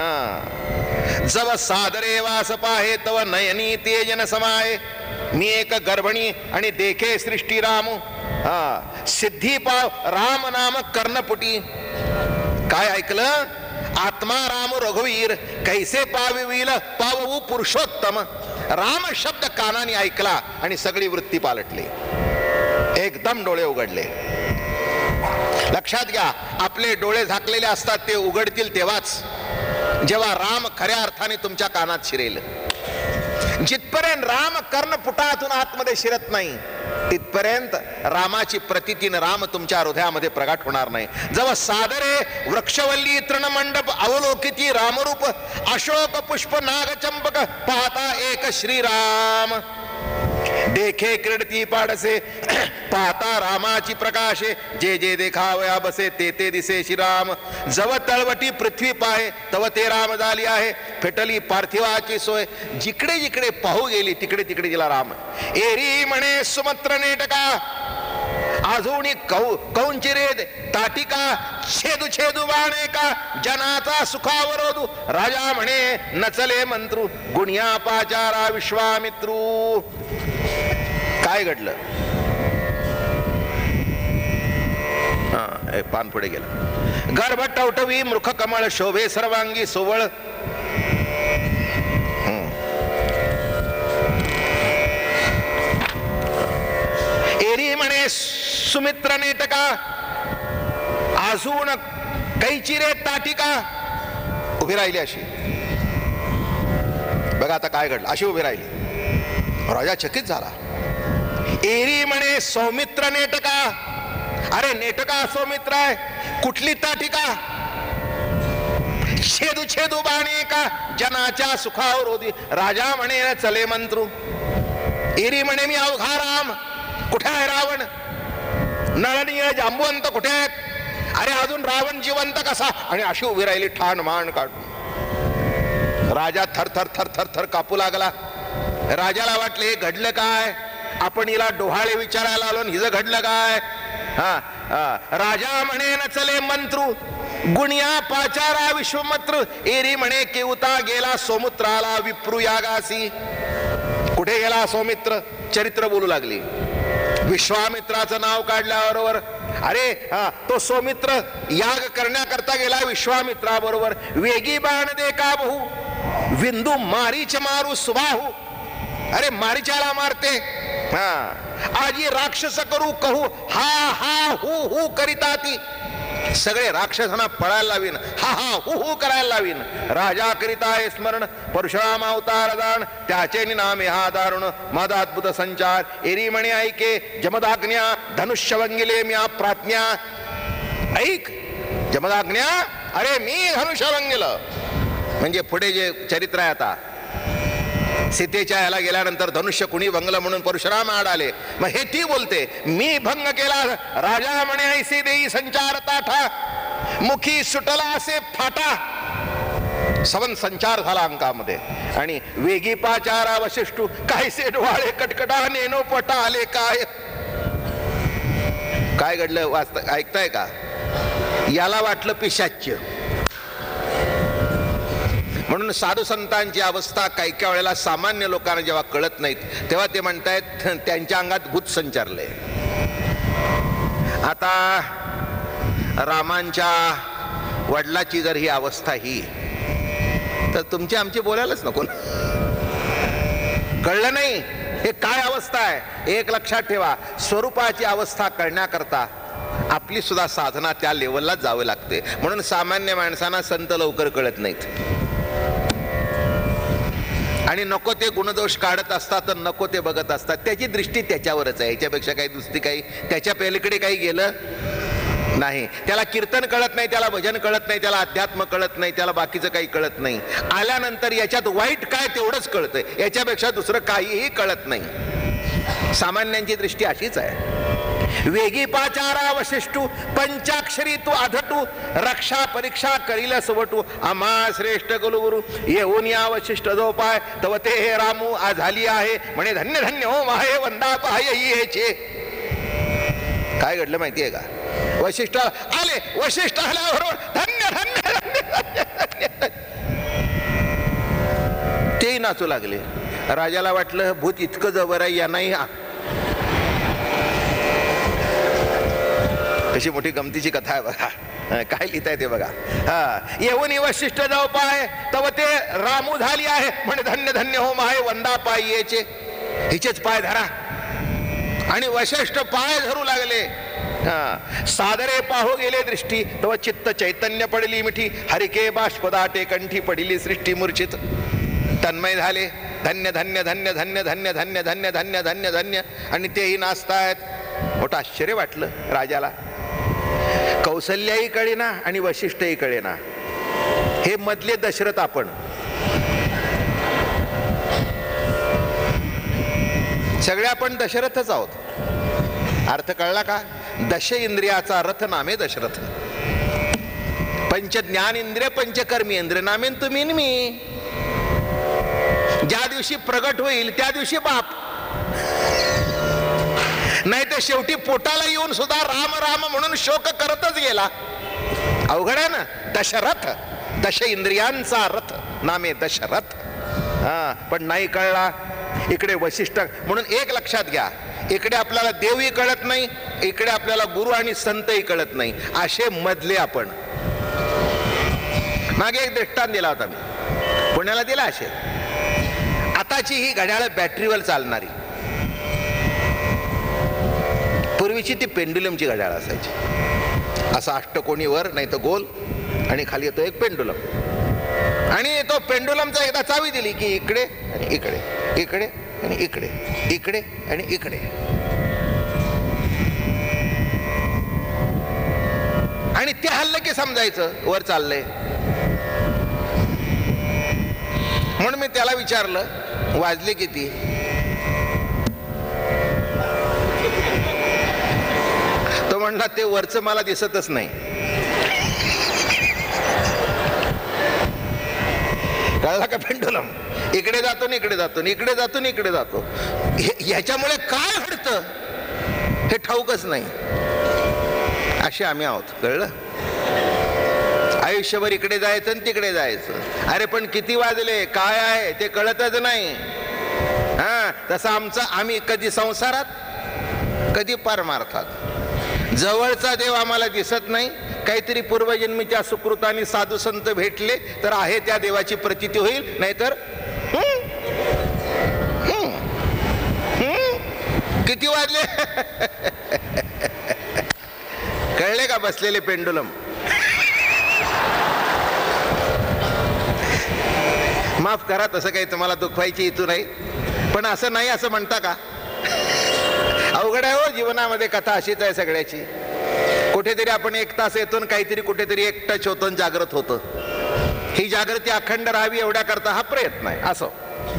जव सादरे वास पाहे, तव नयनी तेजन समाय. मी एक गर्भणी आणि देखे सृष्टी रामू. सिद्धी पाव राम नाम कर्णपुटी. काय ऐकलं? आत्मा राम रघुवीर कैसे पाविल पावू पुरुषोत्तम. राम शब्द कानाने ऐकला आणि सगळी वृत्ती पालटली, एकदम डोळे उघडले. लक्षात घ्या, आपले डोळे झाकलेले असतात, ते उघडतील तेव्हाच जेव्हा राम खऱ्या अर्थाने तुमच्या कानात शिरेल. जिथपर्यंत राम कर्णपुटातून आतमध्ये शिरत नाही तिथपर्यंत रामाची प्रतितीन राम तुमच्या हृदयामध्ये प्रगट होणार नाही. जेव्हा सादरे वृक्षवल्ली तृणमंडप अवलोकिती रामरूप अशोक पुष्प नागचंपक पाहता एक श्रीराम. देखे क्रीडती पाडसे पाहता रामाची प्रकाशे. जे जे देखावया बसे ते ते दिसे श्रीराम. जव तळवटी पृथ्वी पाहे तव ते राम झाली आहे. फेटली पार्थिवाची सोय. जिकडे जिकडे पाहू गेली तिकडे तिकडे तिला राम. एरी म्हणे सुमत्र नेटका अजूनी कौंचिरे ताटिका. छेदू छेदू बाणे का जनाचा सुखावरोधू. राजा म्हणे नचले मंत्रू गुणिया पाचारा विश्वामित्रू. काय घडलं? पान पुढे गेलं. गर्भ टवटवी मृख कमळ शोभे सर्वांगी सोवळ. एरी म्हणे सुमित्र नेटका अजून कैचिरे ताटिका. उभी राहिली अशी. बघा आता काय घडलं. अशी उभी राहिली. राजा चकित झाला. एरी म्हणे सौमित्र नेटका. अरे नेटका सौमित्र आहे, कुठली ताटिका? छेदू छेदू बाणे का जनाच्या सुखावरोधी. राजा म्हणे चले मंत्रू. एरी म्हणे मी अवघा राम. कुठे आहे रावण? नळनीय जांबुवंत कुठे आहेत? अरे अजून रावण जिवंत कसा? आणि अशी उभी राहिली ठाण मान काढून. राजा थर थर थर थर थर कापू लागला. राजाला वाटले हे घडलं काय? आपण हिला डोहाळे विचारायला आलो, हिचं घडलं काय? राजा म्हणे न चले मंत्रू गुणिया पाचारा विश्वमत्र. एरी म्हणे केवता गेला सौमित्राला विप्रू यागासी. कुठे गेला सौमित्र? चरित्र बोलू लागली. विश्वामित्राचं नाव काढल्याबरोबर अरे तो सौमित्र याग करण्याकरता गेला विश्वामित्राबरोबर. वेगी बाण दे का बहु विंदू मारीच मारू सुबाहू. अरे मारीच्याला मारते. आजी राक्षस करू कहू हा हा हु हु करिता ती. सगळे राक्षसांना पळायला लावीन, हा हा हु हु करायला लावीन. राजा करिता हे स्मरण परशुराम अवतार दान. त्याचे नामे हा दारुण मदाद्भुत संचार. एरी म्हणे ऐके जमदाग्न्या धनुष्य वंगिले म्या प्राज्ञा. ऐक जमदाग्न्या, अरे मी धनुष्य वंगिलं. म्हणजे पुढे जे चरित्र आहे आता, सीतेच्या ह्याला गेल्यानंतर धनुष्य कुणी भंगलं म्हणून परशुराम आड आले. मग हे ती बोलते मी भंग केला. राजा म्हणे ऐसे देई संचार ताठा मुखी सुटला असे फाटा. सवन संचार झाला अंकामध्ये. आणि वेगी पाचारा वशिष्ठू कायसे डोहाळे कटकटा नेनो पटा आले. काय काय घडलं वाचता ऐकताय का? याला वाटलं पिशाच्य. म्हणून साधू संतांची अवस्था काही काही वेळेला सामान्य लोकांना जेव्हा कळत नाहीत तेव्हा ते म्हणतायत त्यांच्या अंगात भूत संचारले. आता रामांच्या वडिलाची जर ही अवस्था ही, तर तुमची आमची बोलायलाच नको. कळलं नाही हे काय अवस्था आहे? एक लक्षात ठेवा, स्वरूपाची अवस्था कळण्याकरता आपली सुद्धा साधना त्या लेवलला जावं लागते. म्हणून सामान्य माणसांना संत लवकर कळत नाहीत आणि नको ते गुणदोष काढत असतात, तर नको ते बघत असतात. त्याची दृष्टी त्याच्यावरच आहे, याच्यापेक्षा काही दुसरी काही त्याच्या पलीकडे काही गेलं नाही. त्याला कीर्तन कळत नाही, त्याला भजन कळत नाही, त्याला अध्यात्म कळत नाही, त्याला बाकीचं काही कळत नाही. आल्यानंतर याच्यात वाईट काय तेवढंच कळतंय, याच्यापेक्षा दुसरं काहीही कळत नाही. सामान्यांची दृष्टी अशीच आहे. वेगी पाचारा वशिष्ठू पंचाक्षरी तू आधटू रक्षा परीक्षा करील सवटू आम्हा श्रेष्ठ कुलगुरु येऊन या वशिष्ठ जो पाय तव ते हे रामू आ झाली आहे म्हणे धन्य धन्य हो माहे वंदा पाय हेचे. काय घडलं माहितीये का? वशिष्ठ आले, वशिष्ठ आल्याबरोबर धन्य धन्य धन्य तेही नाचू लागले. राजाला वाटलं भूत इतकं जवळ आहे, यांनाही अशी मोठी गमतीची कथा आहे बघा. काय लिहिताय ते बघा. येऊन वशिष्ठ जाऊ पाय तव ते रामू झाली आहे म्हणे धन्य धन्य हो माय वंदा पाय याचे, हिचेच पाय धरा. आणि वशिष्ठ पाय धरू लागले. सादरे पाहो गेले दृष्टी तव चित्त चैतन्य पडली मिठी, हरिके बाष्पदाटे कंठी पडिली सृष्टी मूर्छित. तन्मय झाले. धन्य धन्य धन्य धन्य धन्य धन्य धन्य धन्य धन्य धन्य. आणि तेही नाचतायत. मोठं आश्चर्य वाटलं राजाला. कौसल्याही कळेना आणि वशिष्ठही कळेना. हे मधले दशरथ आपण. सगळे आपण दशरथच आहोत. अर्थ कळला का? दश इंद्रियाचा रथ नामे दशरथ. पंच ज्ञान इंद्रिय पंच कर्मेंद्रिय नामे तुम्ही मी. ज्या दिवशी प्रगट होईल त्या दिवशी बाप, नाही तर शेवटी पोटाला येऊन सुद्धा राम राम म्हणून शोक करतच गेला. अवघड आहे ना. दशरथ, दश इंद्रियांचा रथ नामे दशरथ. पण नाही कळला. इकडे वशिष्ठ. म्हणून एक लक्षात घ्या, इकडे आपल्याला देवही कळत नाही, इकडे आपल्याला गुरु आणि संतही कळत नाही. असे मधले आपण. मागे एक दृष्टांत दिला होता मी, पुण्याला दिला. असे आताची ही घड्याळ बॅटरीवर चालणारी. पूर्वीची ती पेंडुलमची घड्याळ असायची. असा अष्टकोनीवर नाही तर गोल, आणि खाली येतो एक पेंडुलम. आणि तो पेंडुलमचा एकदा चावी दिली की इकडे आणि इकडे, इकडे आणि इकडे, इकडे आणि इकडे. आणि ते हल्लं की समजायचं वर चाललंय. म्हणून मी त्याला विचारलं वाजले किती. तो म्हणला ते वरचं मला दिसतच नाही. कळला का? पेंडुलम इकडे जातो न इकडे जातो, इकडे जातो न इकडे जातो. ह्याच्यामुळे काय घडतं हे ठाऊकच नाही. असे आम्ही आहोत. कळलं? आयुष्यभर इकडे जायचं आणि तिकडे जायचं. अरे पण किती वाजले काय आहे ते कळतच नाही. तसं आमचं आम्ही कधी संसारात कधी परमार्थात. जवळचा देव आम्हाला दिसत नाही. काहीतरी पूर्वजन्मीच्या सुकृताने साधू संत भेटले तर आहे त्या देवाची प्रतीती होईल, नाहीतर किती वाजले कळले का? बसलेले पेंडुलम. माफ करा, तसं काही तुम्हाला दुखवायची इथू नाही, पण असं नाही असं म्हणता का? अवघड आहे हो जीवनामध्ये. कथा अशीच आहे सगळ्याची. कुठेतरी आपण एक तास येतो, काहीतरी कुठेतरी एक टच होतो, जागृत होतं. ही जागृती अखंड राहावी एवढ्या करता हा प्रयत्न आहे. असो.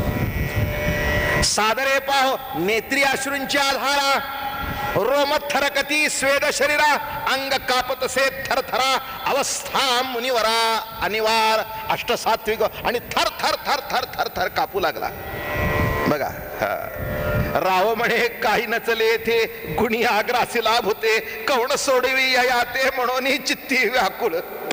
सादरे पाहो नेत्री अश्रूंच्या आधारा, रोम थरकती स्वेद शरीरा, अंग कापतसे थरथरा, अवस्था मुनिवरा अनिवार अष्टसात्विक. आणि थर थर थर थर थर थर कापू लागला. बघा. राव म्हणे काही नचले येथे, गुणी आग्रासी लाभ होते, कवण सोडवी याते म्हणून चित्ती व्याकुळ.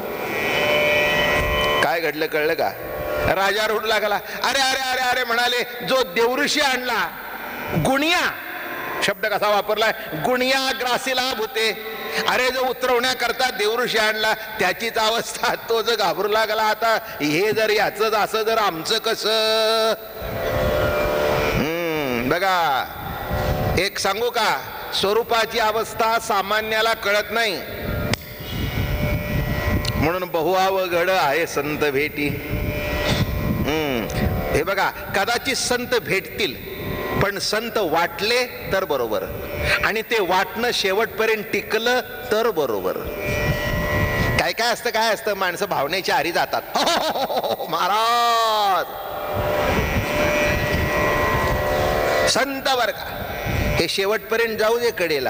काय घडलं कळलं का? राजा रडू लागला. अरे अरे अरे अरे म्हणाले, जो देवऋषी आणला, गुणिया शब्द कसा वापरलाय, गुणिया ग्रासी लाभ होते. अरे जो उतरवण्याकरता देवऋषी आणला त्याचीच अवस्था. तो जो घाबरू लागला आता, हे जर याच असं जर आमचं कसं. बघा एक सांगू का, स्वरूपाची अवस्था सामान्याला कळत नाही. म्हणून बहुअवघड आहे संत भेटी. हे बघा, कदाचित संत भेटतील, पण संत वाटले तर बरोबर, आणि ते वाटणं शेवटपर्यंत टिकलं तर बरोबर. काय काय असतं, काय असतं, माणसं भावनेच्या आरी जातात. महाराज संत बर का, हे शेवटपर्यंत जाऊ दे कडेला.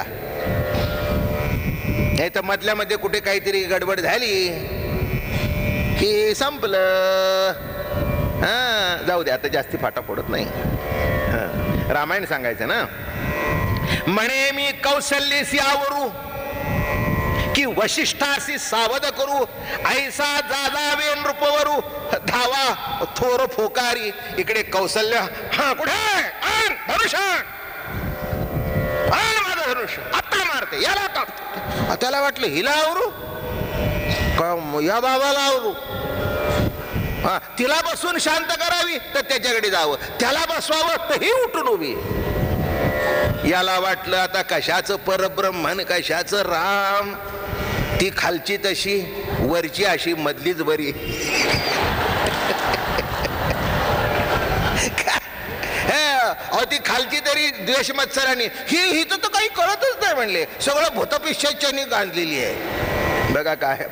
नाही तर मधल्या मध्ये कुठे काहीतरी गडबड झाली की संपलं. जाऊ दे, आता जास्ती फाटा पडत नाही. रामायण सांगायचं ना. म्हणे मी कौशल्यसी आवरू की वशिष्ठासी सावध करू, ऐसा जाजावे नृपवरू धावा थोर फोकारी. इकडे कौशल्य, हा कुठे धनुष्य, माझं धनुष्य आता मारते, याला कापते. त्याला वाटलं हिला आवरू का या बाबाला आवरू. तिला बसून शांत करावी तर त्याच्याकडे जावं, त्याला बसवावं तर ही उठून उभी. याला वाटलं आता कशाचं परब्रह्मन कशाचं राम. ती खालची तशी वरची अशी मधलीच बरी. ती खालची तरी द्वेष मत्सराने, ही तर काही कळतच नाही म्हणले, सगळं भूतपिशाच्यानी गांधलेली आहे. बघा काय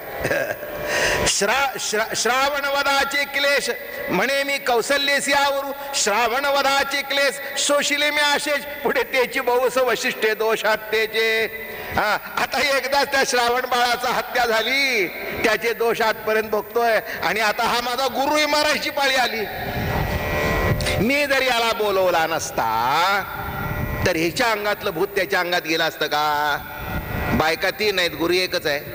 श्रावणवदाचे क्लेश म्हणे मी कौसल्यसी आवरू. श्रावणवदाचे क्लेश सोशिले मी आशेष. पुढे त्याची बहुस वैशिष्ट्ये दोषात त्याचे. आता एकदाच त्या श्रावण बाळाचा हत्या झाली, त्याचे दोष आजपर्यंत भोगतोय. आणि आता हा माझा गुरुही मारायची पाळी आली. मी जर याला बोलवला नसता तर ह्याच्या अंगातलं भूत त्याच्या अंगात गेलं असतं का. बायका तीन आहेत, गुरु एकच आहे.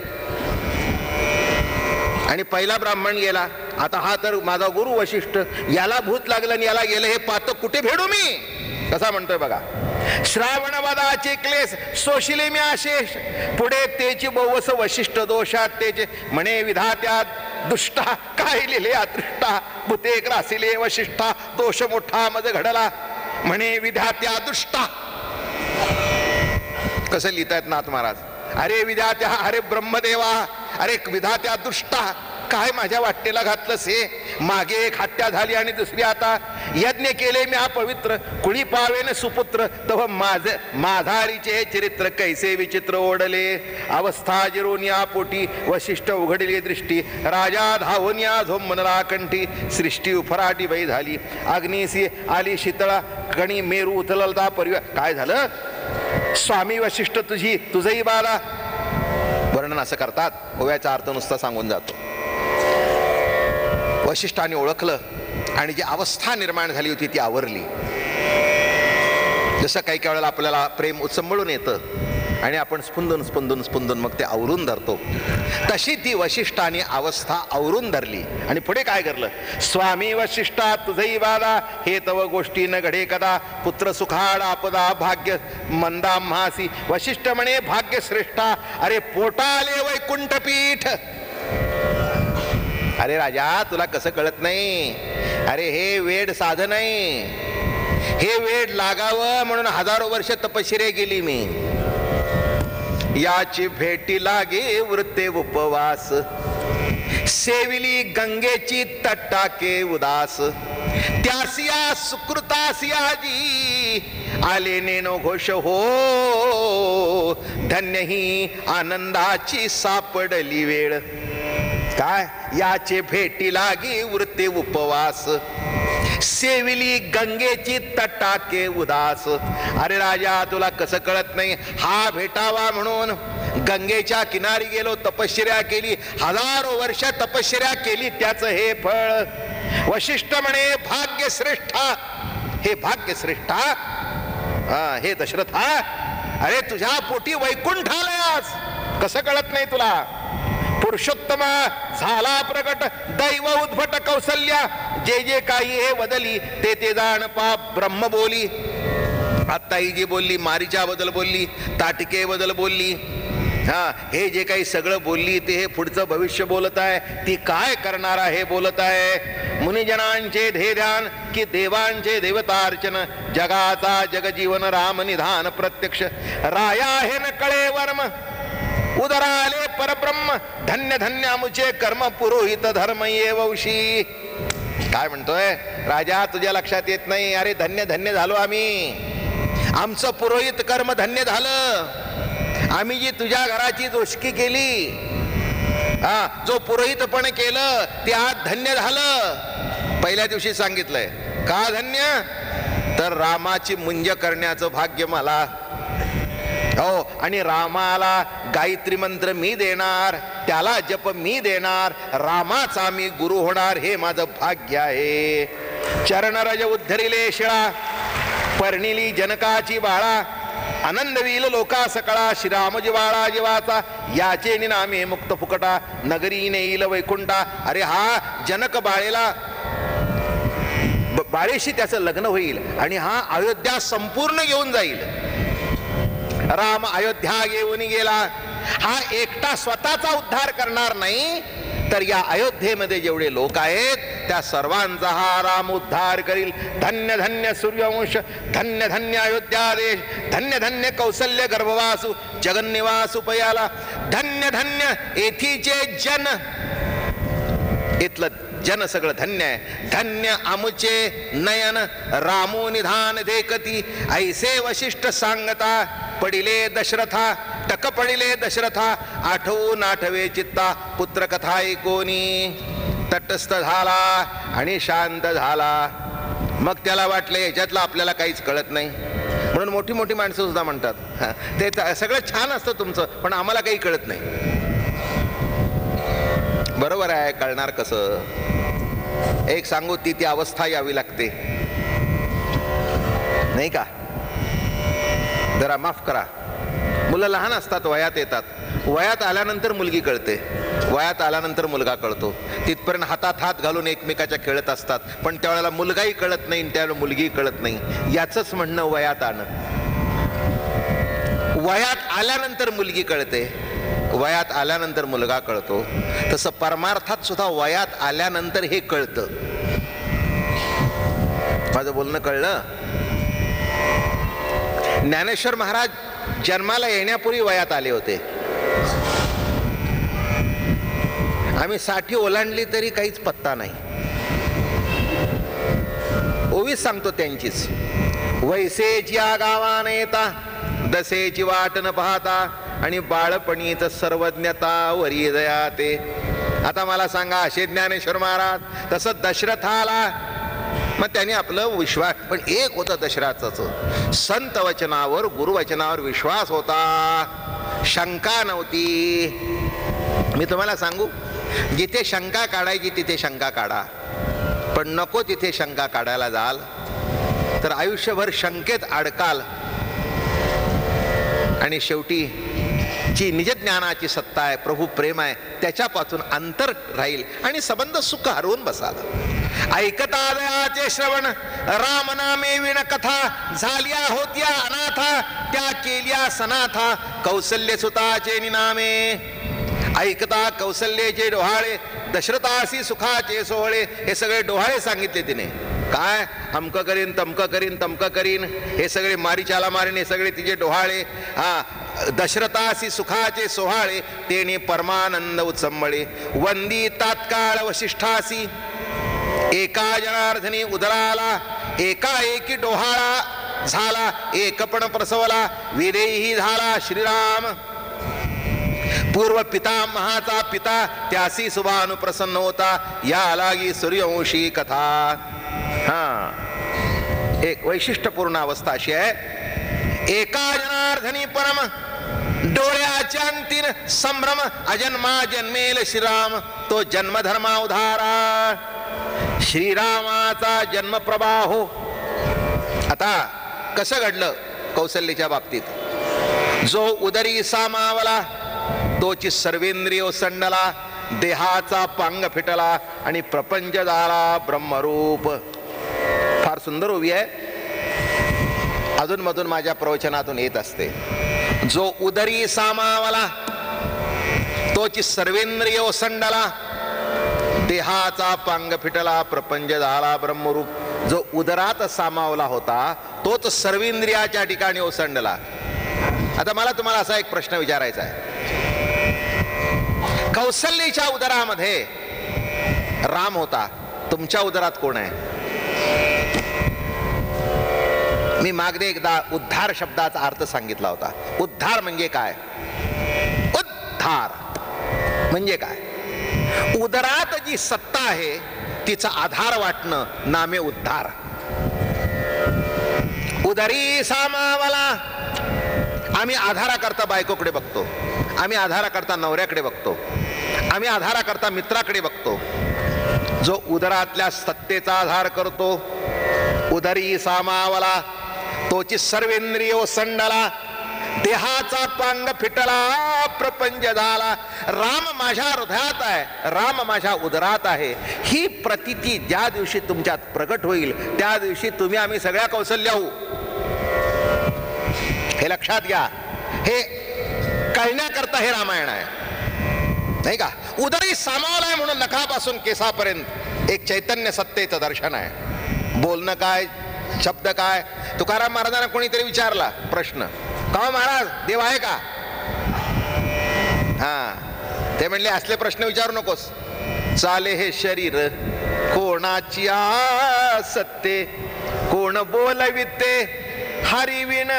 आणि पहिला ब्राह्मण गेला, आता हा तर माझा गुरु वशिष्ठ, याला भूत लागलं आणि याला गेलं, हे पातक कुठे फेडू मी. कसा म्हणतोय बघा. श्रावणवदाचे क्लेश सोशिले मी आशेष. पुढे तेची बहुवस वशिष्ठ दोषात त्याचे म्हणे विधात्यात दुष्टा काय लिहिले अदृष्टा. भूते ग्रासिले वशिष्ठा दोष मोठा मज घडला. म्हणे विधात्या दुष्टा. कसं लिहितायत नाथ महाराज. अरे विधात्या, अरे ब्रह्मदेवा, अरे विधात्या दुष्टा, काय माझ्या वाटेला घातलंस हे. मागे एक हत्या झाली आणि दुसरी आता. यज्ञ केले मी अपवित्र, कुणी पावेन सुपुत्र. तव माझारीचे हे चरित्र कैसे विचित्र ओढले. अवस्था जिरोनिया पोटी वशिष्ठ उघडली दृष्टी. राजा धावनिया झोंबनला कंठी. सृष्टी उफराटी बाई झाली. अग्निसी आली शीतळा कणी मेरू उथलता परिवार. काय झालं. स्वामी वशिष्ठ तुझही बाला. वर्णन असं करतात, ओव्याचा अर्थ नुसता सांगून जातो. वशिष्ठाने ओळखलं आणि जी अवस्था निर्माण झाली होती ती आवरली. जसं काही काही वेळेला आपल्याला प्रेम उचंबळून येतं आणि आपण स्पंदून स्पंदून स्पंदून मग ते आवरून धरतो, तशी ती वशिष्ठाने अवस्था आवरून धरली. आणि पुढे काय करलं. स्वामी वशिष्ठा तुझई बाधा हे तव गोष्टी न घडे कदा. पुत्र सुखाड आपदा भाग्य मंदा म्हासी. वशिष्ठ म्हणे भाग्य श्रेष्ठा. अरे पोटाले वैकुंठ पीठ. अरे राजा तुला कसं कळत नाही. अरे हे वेड साधन नाही. हे वेड लागावं म्हणून हजारो वर्ष तपश्चर्या केली मी. याची भेटी लागे वृत्ते उपवास. सेविली गंगेची तट्टाके उदास. त्यासिया सुकृतासियाजी आले नेनो घोष हो. धन्य ही आनंदाची सापडली वेळ. काय याचे भेटी लागी वृत्ते उपवास. सेविली गंगेची तटाके उदास. अरे राजा तुला कसं कळत नाही. हा भेटावा म्हणून गंगेच्या किनारी गेलो, तपश्चर्या केली, हजारो वर्ष तपश्चर्या केली, त्याचं हे फळ. वशिष्ठ म्हणे भाग्यश्रेष्ठा. हे भाग्यश्रेष्ठा, हे दशरथा, अरे तुझ्या पोटी वैकुंठ आलंयस. कसं कळत नाही तुला. पुरुषोत्तम झाला प्रकट दैव उद्भट कौसल्या. जे जे काही हे बदली ते ते जाण पाप ब्रह्म बोली. आता ही जी बोलली मारीच्या बद्दल बोलली, ताटिके बद्दल बोलली, हे जे काही सगळं बोलली ते हे पुढचं भविष्य बोलत आहे. ती काय करणार आहे बोलत आहे. मुनिजनांचे ध्येयान की देवांचे देवतार्चन. जगाचा जगजीवन राम निधान प्रत्यक्ष. राया हे न कळे वर्म उदराले परब्रह्म. धन्य धन्य आमुचे कर्म पुरोहित धर्म ये वंशी. काय म्हणतोय राजा तुझ्या लक्षात येत नाही. अरे धन्य धन्य झालो आम्ही. आमचं पुरोहित कर्म धन्य झालं. आम्ही जी तुझ्या घराची दोषकी केली, जो पुरोहितपण केलं ते आज धन्य झालं. पहिल्या दिवशी सांगितलंय का धन्य. तर रामाची मुंज करण्याचं भाग्य मला. हो, आणि रामाला गायत्री मंत्र मी देणार, त्याला जप मी देणार, रामाचा मी गुरु होणार, हे माझं भाग्य आहे. चरणरज उद्धरिले शिळा. पर्णिली जनकाची बाळा. आनंदवील लोका सकळा. श्रीराम जिवाळा जीवाचा. याचे निनामे मुक्त फुकटा. नगरी नेईल वैकुंठा. अरे हा जनक बाळेला, बाळेशी त्याचं लग्न होईल आणि हा अयोध्या संपूर्ण घेऊन जाईल. राम अयोध्या येऊन गेला. हा एकटा स्वतःचा उद्धार करणार नाही, तर या अयोध्येमध्ये जेवढे लोक आहेत त्या सर्वांचा हा राम उद्धार करील. धन्य धन्य सूर्यवंश, धन्य धन्य अयोध्या देश, धन्य धन्य कौसल्य गर्भवासू जगन्निवासू पयाला, धन्य धन्य येथीचे जन. इथलं जन सगळं धन्य आहे. धन्य आमुचे नयन रामू निधान देखती, ऐसे वशिष्ठ सांगता पडिले दशरथा. टक पडिले दशरथा, आठवून आठवे चित्ता. पुत्र कथा ऐकोनी तटस्थ झाला आणि शांत झाला. मग त्याला वाटले याच्यातलं आपल्याला काहीच कळत नाही, म्हणून मोठी मोठी माणसं सुद्धा म्हणतात ते सगळं छान असतं तुमचं, पण आम्हाला काही कळत नाही. बरोबर आहे, कळणार कसं? एक सांगू, ती अवस्था यावी लागते, नाही का? जरा माफ करा, मुलं लहान असतात, वयात येतात. वयात आल्यानंतर मुलगी कळते, वयात आल्यानंतर मुलगा कळतो. तिथपर्यंत हातात हात घालून एकमेकाच्या खेळत असतात, पण त्यावेळेला मुलगाही कळत नाही, त्यावेळेला मुलगी कळत नाही. याचंच म्हणणं वयात आणं. वयात आल्यानंतर मुलगी कळते, वयात आल्यानंतर मुलगा कळतो. तसं परमार्थात सुद्धा वयात आल्यानंतर हे कळतं. माझं बोलणं कळलं? ज्ञानेश्वर महाराज जन्माला येण्यापूर्वी वयात आले होते. आम्ही 60 ओलांडली तरी काहीच पत्ता नाही. ओवीच सांगतो त्यांचीच. वैसेची या गावान येता, दसेची वाट न पाहता, आणि बाळपणीच सर्वज्ञता वरी दया ते. आता मला सांगा, असे ज्ञानेश्वर महाराज. तसं दशरथाला मग त्याने आपलं विश्वास, पण एक होतं दशरथाचं, संत वचनावर गुरुवचनावर विश्वास होता, शंका नव्हती. मी तुम्हाला सांगू, जिथे शंका काढायची तिथे शंका काढा, पण नको तिथे शंका काढायला जाल तर आयुष्यभर शंकेत अडकाल, आणि शेवटी जी निजज्ञानाची सत्ता आहे, प्रभू प्रेम आहे, त्याच्यापासून अंतर राहील आणि संबंध सुख हरवून बसाल. ऐकता दयाचे श्रवण, राम नामे विण कथा, झाल्या होत्या अनाथा, त्या केल्या सनाथा, कौसल्य सुताचे निनामे. ऐकता कौसल्येचे डोहाळे, दशरथासी सुखाचे सोहळे. हे सगळे डोहाळे सांगितले तिने. काय? अमक करीन, तमक करीन, तमक करीन, हे सगळे मारीचाला मारीन, हे सगळे तिचे डोहाळे. हा, दशरथासी सुखाचे सोहाळे, तेने परमानंद उत्संबळे. वंदी तात्काळ वशिष्ठासी, एका जनार्दनी उदराला, एकाएकी डोहाळा झाला, एकपण प्रसवला, विदेही झाला श्रीराम. पूर्व पितामहाचा पिता, त्यासी सुभानु प्रसन्न होता, या लागी सूर्यवंशी कथा. हा, एक वैशिष्ट्यपूर्ण अवस्था अशी आहे. एका जनार्दनी परम, डोळ्याच्या अंतीन संभ्रम, अजन्मा जन्मेल श्रीराम, तो जन्मधर्मा उधारा. श्रीरामाचा जन्म प्रवाहो. आता कसं घडलं कौसल्याच्या बाबतीत? जो उदरी सामावला, तोची सर्वेंद्रिय ओसंडला, देहाचा पांग फिटला, आणि प्रपंच झाला ब्रह्मरूप. फार सुंदर उभी आहे, अधून मधून माझ्या प्रवचनातून येत असते. जो उदरी सामावला, तोची सर्वेंद्रिय ओसंडला, देहाचा पांग फिटला, प्रपंच झाला ब्रह्मरूप. जो उदरात सामावला होता तोच सर्वेंद्रियाच्या ठिकाणी ओसंडला. आता मला तुम्हाला असा एक प्रश्न विचारायचा आहे. कौसल्याच्या उदरामध्ये राम होता, तुमच्या उदरात कोण आहे? मी मागणे एकदा उद्धार शब्दाचा अर्थ सांगितला होता. उद्धार म्हणजे काय? उद्धार म्हणजे काय? उदरात जी सत्ता आहे तिचा आधार वाटणं नामे उद्धार. उदरी सामावला, आम्ही आधाराकरता बायकोकडे बघतो, आम्ही आधाराकरता नवऱ्याकडे बघतो, आम्ही आधाराकरता मित्राकडे बघतो. जो उदरातल्या सत्तेचा आधार करतो, उदरी सामावला, तोची सर्वेंद्रिय ओसंडला, देहाचा पांग फिटला, प्रपंच झाला. राम माझ्या हृदयात आहे, राम माझ्या उदरात आहे, ही प्रतीती ज्या दिवशी तुमच्यात प्रगट होईल त्या दिवशी तुम्ही आम्ही सगळ्या कौसल्या होऊ. हे लक्षात घ्या. हे कळण्याकरता हे रामायण आहे, नाही का? उदरी सामावलाय म्हणून नखापासून केसापर्यंत एक चैतन्य सत्तेचं दर्शन आहे. बोलणं काय, शब्द काय. तुकाराम महाराजांना कोणीतरी विचारला प्रश्न, का महाराज देव आहे का? हा, ते म्हणले असले प्रश्न विचारू नकोस. चाले हे शरीर कोणाची सत्ते, कोण बोलविते हरिविन,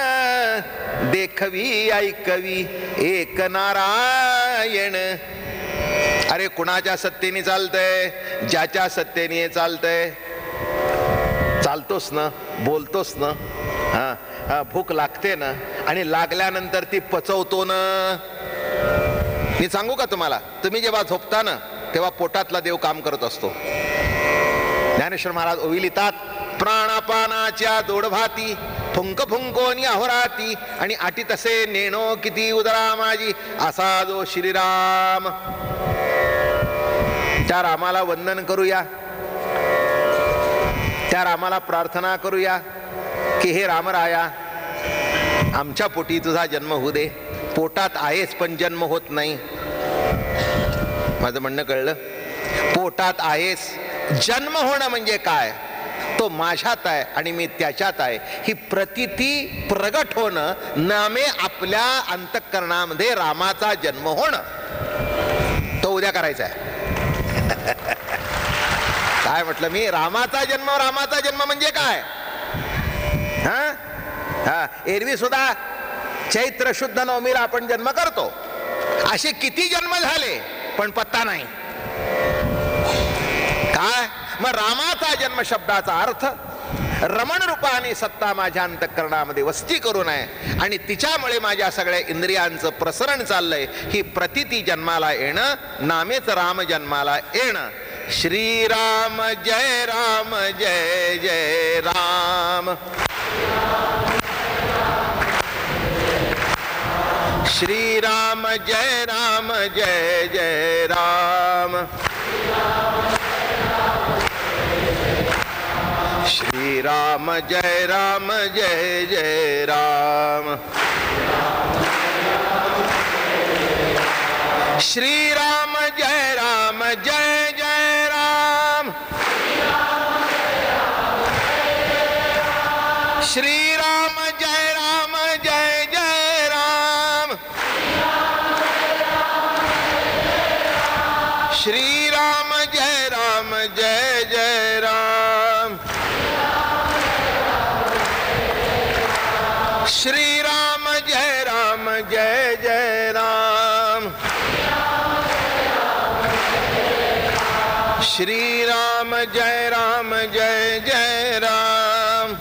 देखवी ऐकवी एक नारायण. अरे कुणाच्या सत्तेने चालतंय? ज्याच्या सत्तेने चालतंय. चालतोस ना, बोलतोस ना, हा, भूक लागते ना, आणि लागल्यानंतर ती पचवतो ना. मी सांगू का तुम्हाला, तुम्ही जेव्हा झोपता ना तेव्हा पोटातला देव काम करत असतो. ज्ञानेश्वर महाराज ओवी लिहितात, प्राणापानाच्या दोडभाती फुंक फुंकोनी अहोराती, आणि आटी तसे नेणो किती उदरा माझी, असा जो श्रीराम. त्या रामाला वंदन करूया, त्या रामाला प्रार्थना करूया की हे रामराया, आमच्या पोटी तुझा जन्म होऊ दे. पोटात आहेस पण जन्म होत नाही. माझं म्हणणं कळलं? पोटात आहेस, जन्म होणं म्हणजे काय? तो माझ्यात आहे आणि मी त्याच्यात आहे, ही प्रतिती प्रगट होणं, नामे आपल्या अंतःकरणामध्ये रामाचा जन्म होणं, तो उद्या करायचा आहे. काय म्हटलं मी? रामाचा जन्म. रामाचा जन्म म्हणजे काय? हा, एरवी सुद्धा चैत्र शुद्ध नवमीला आपण जन्म करतो. असे किती जन्म झाले पण पत्ता नाही. काय मग रामाचा जन्म शब्दाचा अर्थ, रमण रूपाने सत्ता माझ्या अंतःकरणामध्ये वस्ती करू नये आणि तिच्यामुळे माझ्या सगळ्या इंद्रियांचं प्रसरण चाललंय, ही प्रतिती जन्माला येणं, नामेच राम जन्माला येणं. श्रीराम जय राम जय जय राम. श्रीराम जय राम जय जय राम. श्रीराम जय राम जय जय राम. श्रीराम जय राम जय जय राम. श्रीराम जय राम जय जय राम. श्रीराम जय राम जय जय राम. श्रीराम जय राम जय जय राम. श्रीराम जय राम जय जय राम.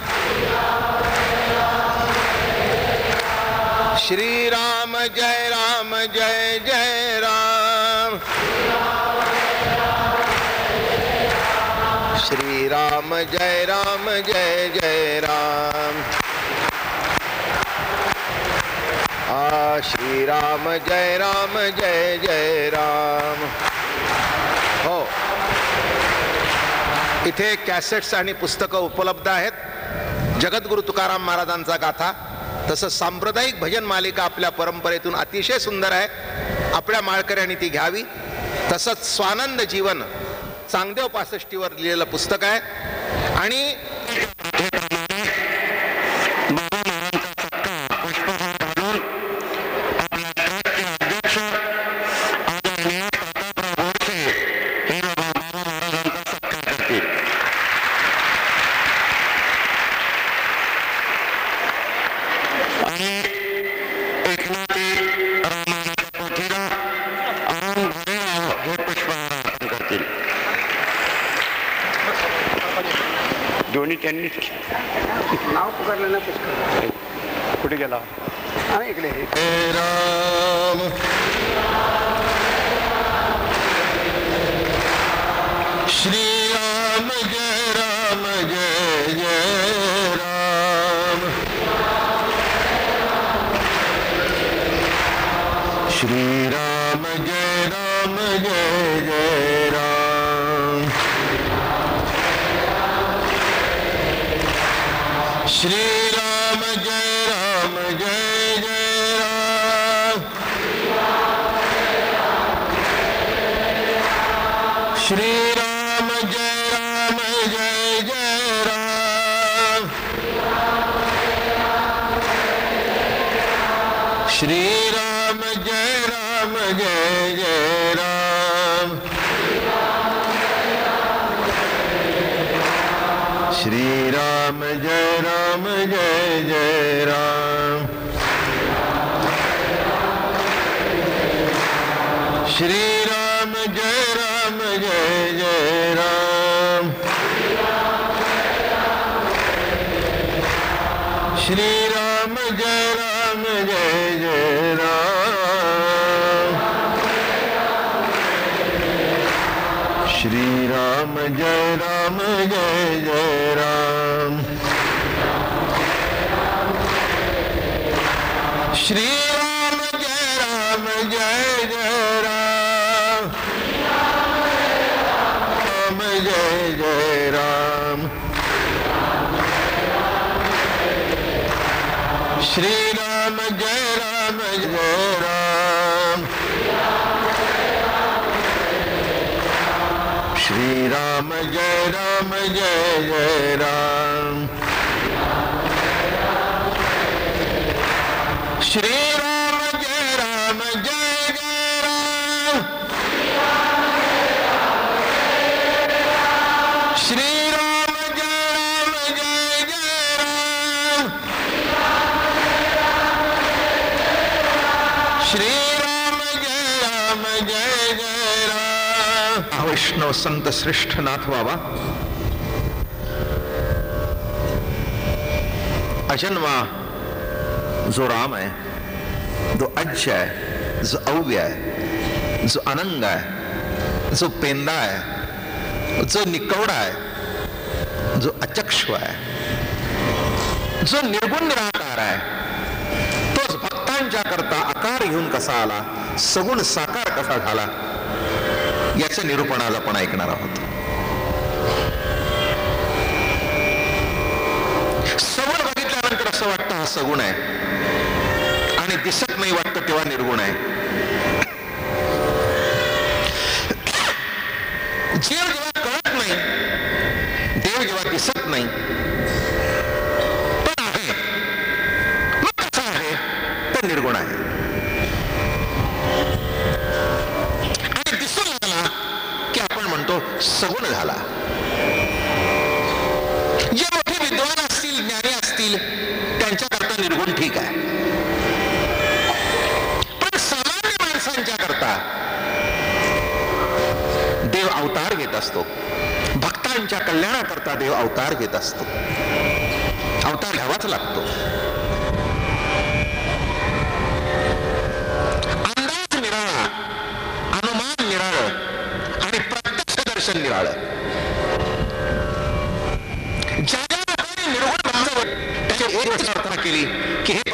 श्रीराम जय राम जय जय राम. श्रीराम जय राम जय जय राम. श्रीराम जय राम जय जय राम. हो, इथे कॅसेट्स आणि पुस्तकं उपलब्ध आहेत. जगद्गुरु तुकाराम महाराजांचा गाथा, तसं सांप्रदायिक भजन मालिका आपल्या परंपरेतून अतिशय सुंदर आहे, आपल्या माळकऱ्यांनी ती घ्यावी. तसंच स्वानंद जीवन चांगदेव 65वर लिहिलेलं पुस्तक आहे. आणि दोन्ही त्यांनीच नाव पुकारलं ना पुष्कळ. कुठे गेला? इकडे राम. श्रीराम जय राम जय जय राम. श्रीराम जय राम जय जय राम. श्रीराम जय राम जय जय श्री राम जय जय राम। श्री राम जय जय राम। श्री राम जय जय राम। श्री राम जय जय राम। श्री राम जय जय राम। राम जय राम। श्री राम जय राम। श्री राम जय राम। श्री राम जय राम। श्री राम जय राम। श्री राम जय राम। वैष्णव संत श्रेष्ठ नाथ बाबा, अजन्मा जो राम है, जो अज्य है, जो अव्य है, जो अनंग है, जो पेंदा है, जो निकवडा है, जो अचक्षु है, जो निर्गुण निराकार आहे, तोच भक्तांच्या करता आकार घेऊन कसा आला, सगुण साकार कसा झाला, याचं निरूपण आज आपण ऐकणार आहोत. सगुण बघितल्यानंतर असं वाटतं हा सगुण आहे आणि दिसत नाही वाटतं तेव्हा निर्गुण आहे. जीव जेव्हा कळत नाही, देव जेव्हा दिसत नाही, पण आहे, मग कसं आहे तर निर्गुण आहे. आणि दिसून लागला की आपण म्हणतो सगुण झाला. जे मोठे विद्वान असतील, ज्ञानी असतील, त्यांच्याकरता निर्गुण ठीक आहे, पण सामान्य माणसांच्या करता देव अवतार घेत असतो. भक्तांच्या कल्याणाकरता देव अवतार घेत असतो. अवतार घ्यावाच लागतो. अंदाज निराळा, अनुमान निराळं आणि प्रत्यक्ष दर्शन निराळं. ज्या ज्या लोकांनी निर्गुण भावावर त्याची एक प्रार्थना केली की हे